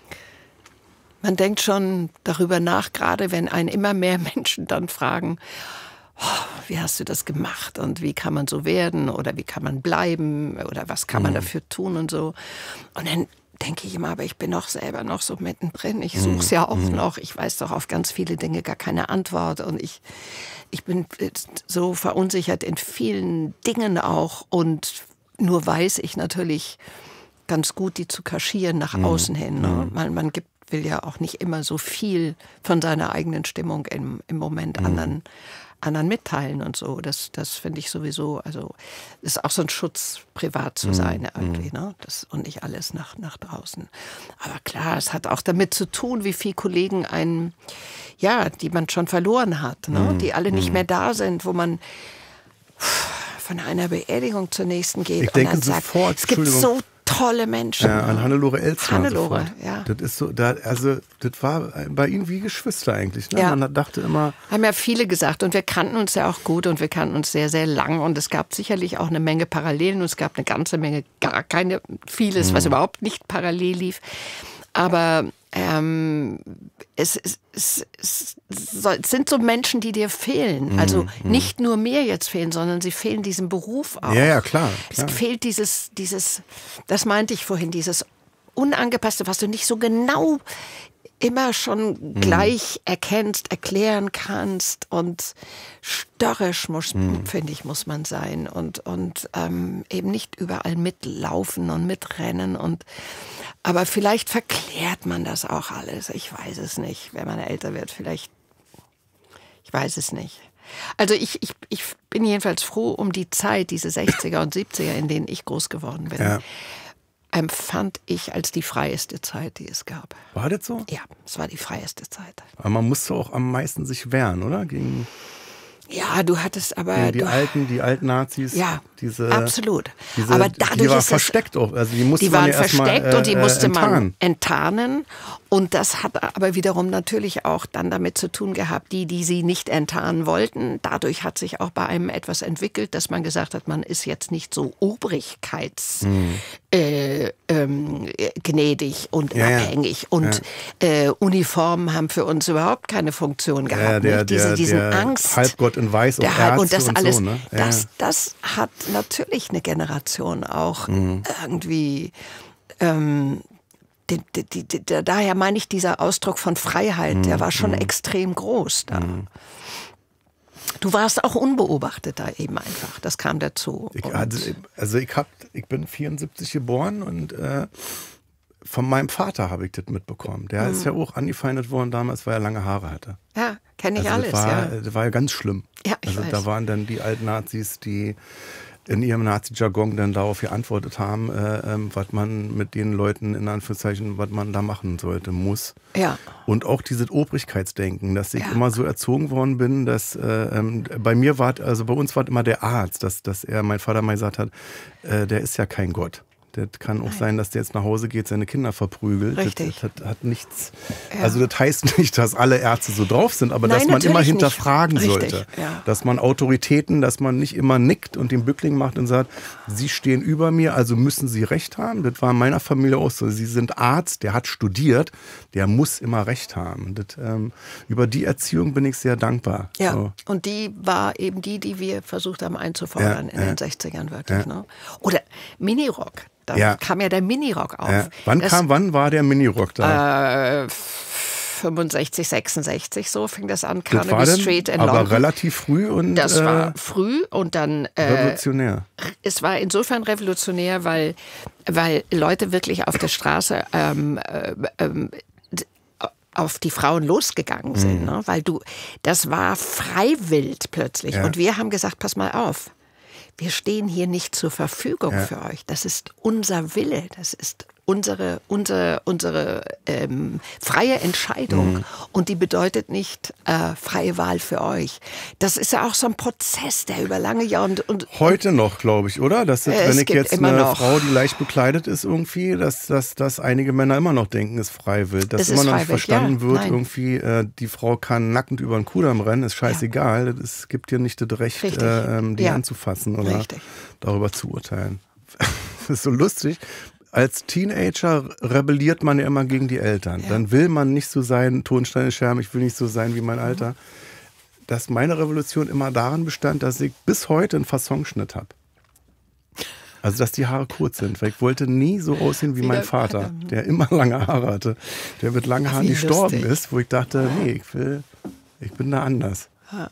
man denkt schon darüber nach, gerade wenn einen immer mehr Menschen dann fragen, wie hast du das gemacht und wie kann man so werden oder wie kann man bleiben oder was kann man dafür tun und so. Und dann denke ich immer, aber ich bin auch selber noch so mittendrin. Ich suche es ja auch noch. Ich weiß doch auf ganz viele Dinge gar keine Antwort. Und ich bin so verunsichert in vielen Dingen auch. Und nur weiß ich natürlich ganz gut, die zu kaschieren nach außen hin. Ne? Man will ja auch nicht immer so viel von seiner eigenen Stimmung im Moment anderen mitteilen und so. Das finde ich sowieso, also ist auch so ein Schutz, privat zu sein irgendwie, ne? Und nicht alles nach draußen. Aber klar, es hat auch damit zu tun, wie viele Kollegen die man schon verloren hat, ne? Die alle nicht mehr da sind, wo man von einer Beerdigung zur nächsten geht ich denke und dann sofort, sagt, es gibt so tolle Menschen. Ja, an Hannelore Elsner. Hannelore, ja. Das ist so, das war bei ihnen wie Geschwister eigentlich. Ne? Ja. Man dachte immer. Haben ja viele gesagt und wir kannten uns ja auch gut und wir kannten uns sehr, sehr lang und es gab sicherlich auch eine Menge Parallelen und es gab eine ganze Menge, vieles, was überhaupt nicht parallel lief. Aber es sind so Menschen, die dir fehlen. Also nicht nur mir jetzt fehlen, sondern sie fehlen diesem Beruf auch. Ja, klar. Es fehlt dieses, das meinte ich vorhin, dieses Unangepasste, was du nicht so genau immer schon gleich erkennst, erklären kannst und störrisch finde ich, muss man sein und eben nicht überall mitlaufen und mitrennen aber vielleicht verklärt man das auch alles. Ich weiß es nicht. Wenn man älter wird, vielleicht. Ich weiß es nicht. Also ich bin jedenfalls froh um die Zeit, diese 60er und 70er, in denen ich groß geworden bin. Ja. Empfand ich als die freieste Zeit, die es gab. War das so? Ja, es war die freieste Zeit. Aber man musste auch am meisten sich wehren, oder? Ja, du hattest aber... Die alten Nazis. Ja, absolut. Aber dadurch die war versteckt auch. Also die waren versteckt und die musste enttarnen. Man enttarnen. Und das hat aber wiederum natürlich auch dann damit zu tun gehabt, die sie nicht enttarnen wollten. Dadurch hat sich auch bei einem etwas entwickelt, dass man gesagt hat, man ist jetzt nicht so obrigkeitsgnädig und abhängig. Und Uniformen haben für uns überhaupt keine Funktion gehabt. Diesen Angst. Halbgott in Weiß und Ärzte und das alles. So, ne? Das hat natürlich eine Generation auch irgendwie... daher meine ich, dieser Ausdruck von Freiheit, der war schon extrem groß da. Du warst auch unbeobachtet da eben einfach, das kam dazu. Ich bin 74 geboren und von meinem Vater habe ich das mitbekommen. Der ist ja auch angefeindet worden damals, weil er lange Haare hatte. Ja, kenne ich alles. Das war ja ganz schlimm. Ja, ich weiß. Da waren dann die alten Nazis, die in ihrem Nazi-Jargon dann darauf geantwortet haben, was man mit den Leuten, in Anführungszeichen, was man da machen sollte, muss. Ja. Und auch dieses Obrigkeitsdenken, dass ich immer so erzogen worden bin, dass bei uns war immer der Arzt, dass mein Vater mal gesagt hat, der ist ja kein Gott. Das kann auch sein, dass der jetzt nach Hause geht, seine Kinder verprügelt. Richtig. Das hat nichts. Ja. Also das heißt nicht, dass alle Ärzte so drauf sind, aber dass man immer hinterfragen sollte. Ja. Dass man Autoritäten, dass man nicht immer nickt und den Bückling macht und sagt, Sie stehen über mir, also müssen Sie Recht haben. Das war in meiner Familie auch so. Sie sind Arzt, der hat studiert, der muss immer Recht haben. Das, über die Erziehung bin ich sehr dankbar. Ja, so. Und die war eben die wir versucht haben einzufordern in den 60ern wirklich. Ne? Oder Minirock. Da kam ja der Minirock auf. Ja. Wann war der Minirock da? 65, 66, so fing das an. Carnaby Street in London. Aber relativ früh und das war früh und dann revolutionär. Es war insofern revolutionär, weil Leute wirklich auf der Straße auf die Frauen losgegangen sind, ne? Weil das war freiwillig plötzlich. Und wir haben gesagt, pass mal auf. Wir stehen hier nicht zur Verfügung für euch. Das ist unser Wille. Das ist unsere freie Entscheidung. Und die bedeutet nicht freie Wahl für euch. Das ist ja auch so ein Prozess, der über lange Jahre... Heute noch, glaube ich, oder? Wenn ich jetzt eine Frau, die leicht bekleidet ist irgendwie, dass einige Männer immer noch denken, ist freiwillig. Dass immer noch nicht verstanden wird, irgendwie, die Frau kann nackend über den Kudamm rennen, ist scheißegal. Es gibt dir nicht das Recht, die anzufassen oder darüber zu urteilen. Das ist so lustig. Als Teenager rebelliert man ja immer gegen die Eltern. Ja. Dann will man nicht so sein, Tonsteine Scherben, ich will nicht so sein wie mein Alter. Dass meine Revolution immer darin bestand, dass ich bis heute einen Fassonschnitt habe. Also, dass die Haare kurz sind, weil ich wollte nie so aussehen wie mein Vater, der immer lange Haare hatte, der mit langen Haaren gestorben ist, wo ich dachte, nee, ich bin da anders.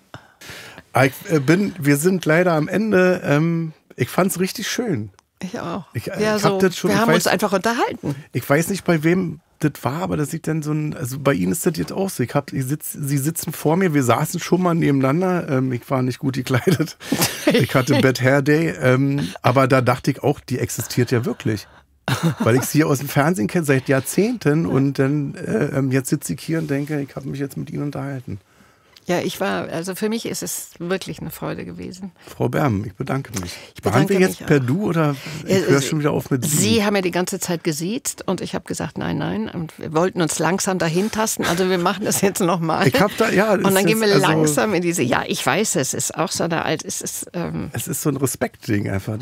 Wir sind leider am Ende, ich fand's richtig schön. Ich auch. Wir haben uns einfach unterhalten. Ich weiß nicht, bei wem das war, aber das sieht dann so also bei Ihnen ist das jetzt auch so. Sie sitzen vor mir, wir saßen schon mal nebeneinander. Ich war nicht gut gekleidet. Ich hatte Bad Hair Day. Aber da dachte ich auch, die existiert ja wirklich. Weil ich sie aus dem Fernsehen kenne seit Jahrzehnten und dann jetzt sitze ich hier und denke, ich habe mich jetzt mit Ihnen unterhalten. Ja, also für mich ist es wirklich eine Freude gewesen. Frau Berben, ich bedanke mich. Waren wir jetzt per Du oder ich höre schon wieder auf mit Sie? Sie haben ja die ganze Zeit gesiezt und ich habe gesagt, nein. Und wir wollten uns langsam dahin tasten. Also wir machen das jetzt nochmal. Und dann gehen wir langsam in diese, ich weiß, es ist auch so eine alt, es ist so ein Respektding einfach.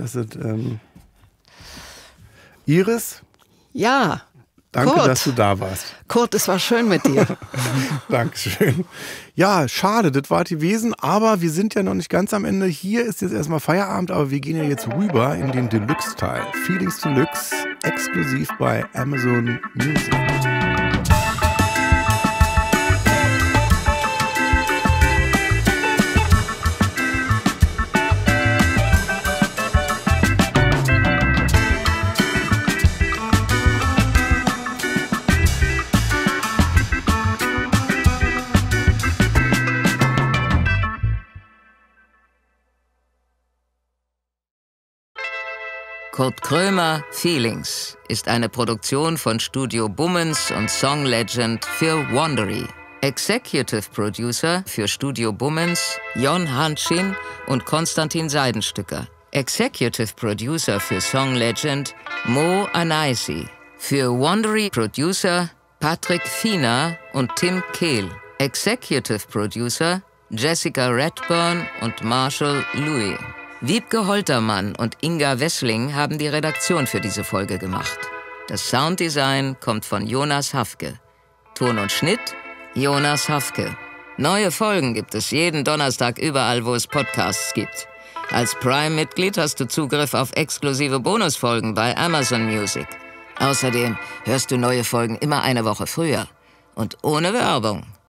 Iris? Ja. Danke, Kurt, dass du da warst. Kurt, es war schön mit dir. Dankeschön. Ja, schade, das war gewesen, aber wir sind ja noch nicht ganz am Ende. Hier ist jetzt erstmal Feierabend, aber wir gehen ja jetzt rüber in den Deluxe-Teil. Feelings Deluxe, exklusiv bei Amazon Music. Kurt Krömer, Feelings ist eine Produktion von Studio Bummens und Song Legend für Wondery. Executive Producer für Studio Bummens, Jon Hanschin und Konstantin Seidenstücker. Executive Producer für Song Legend, Mo Anaisi. Für Wondery Producer, Patrick Fiener und Tim Kehl. Executive Producer, Jessica Redburn und Marshall Louis. Wiebke Holtermann und Inga Wessling haben die Redaktion für diese Folge gemacht. Das Sounddesign kommt von Jonas Hafke. Ton und Schnitt Jonas Hafke. Neue Folgen gibt es jeden Donnerstag überall, wo es Podcasts gibt. Als Prime-Mitglied hast du Zugriff auf exklusive Bonusfolgen bei Amazon Music. Außerdem hörst du neue Folgen immer eine Woche früher und ohne Werbung.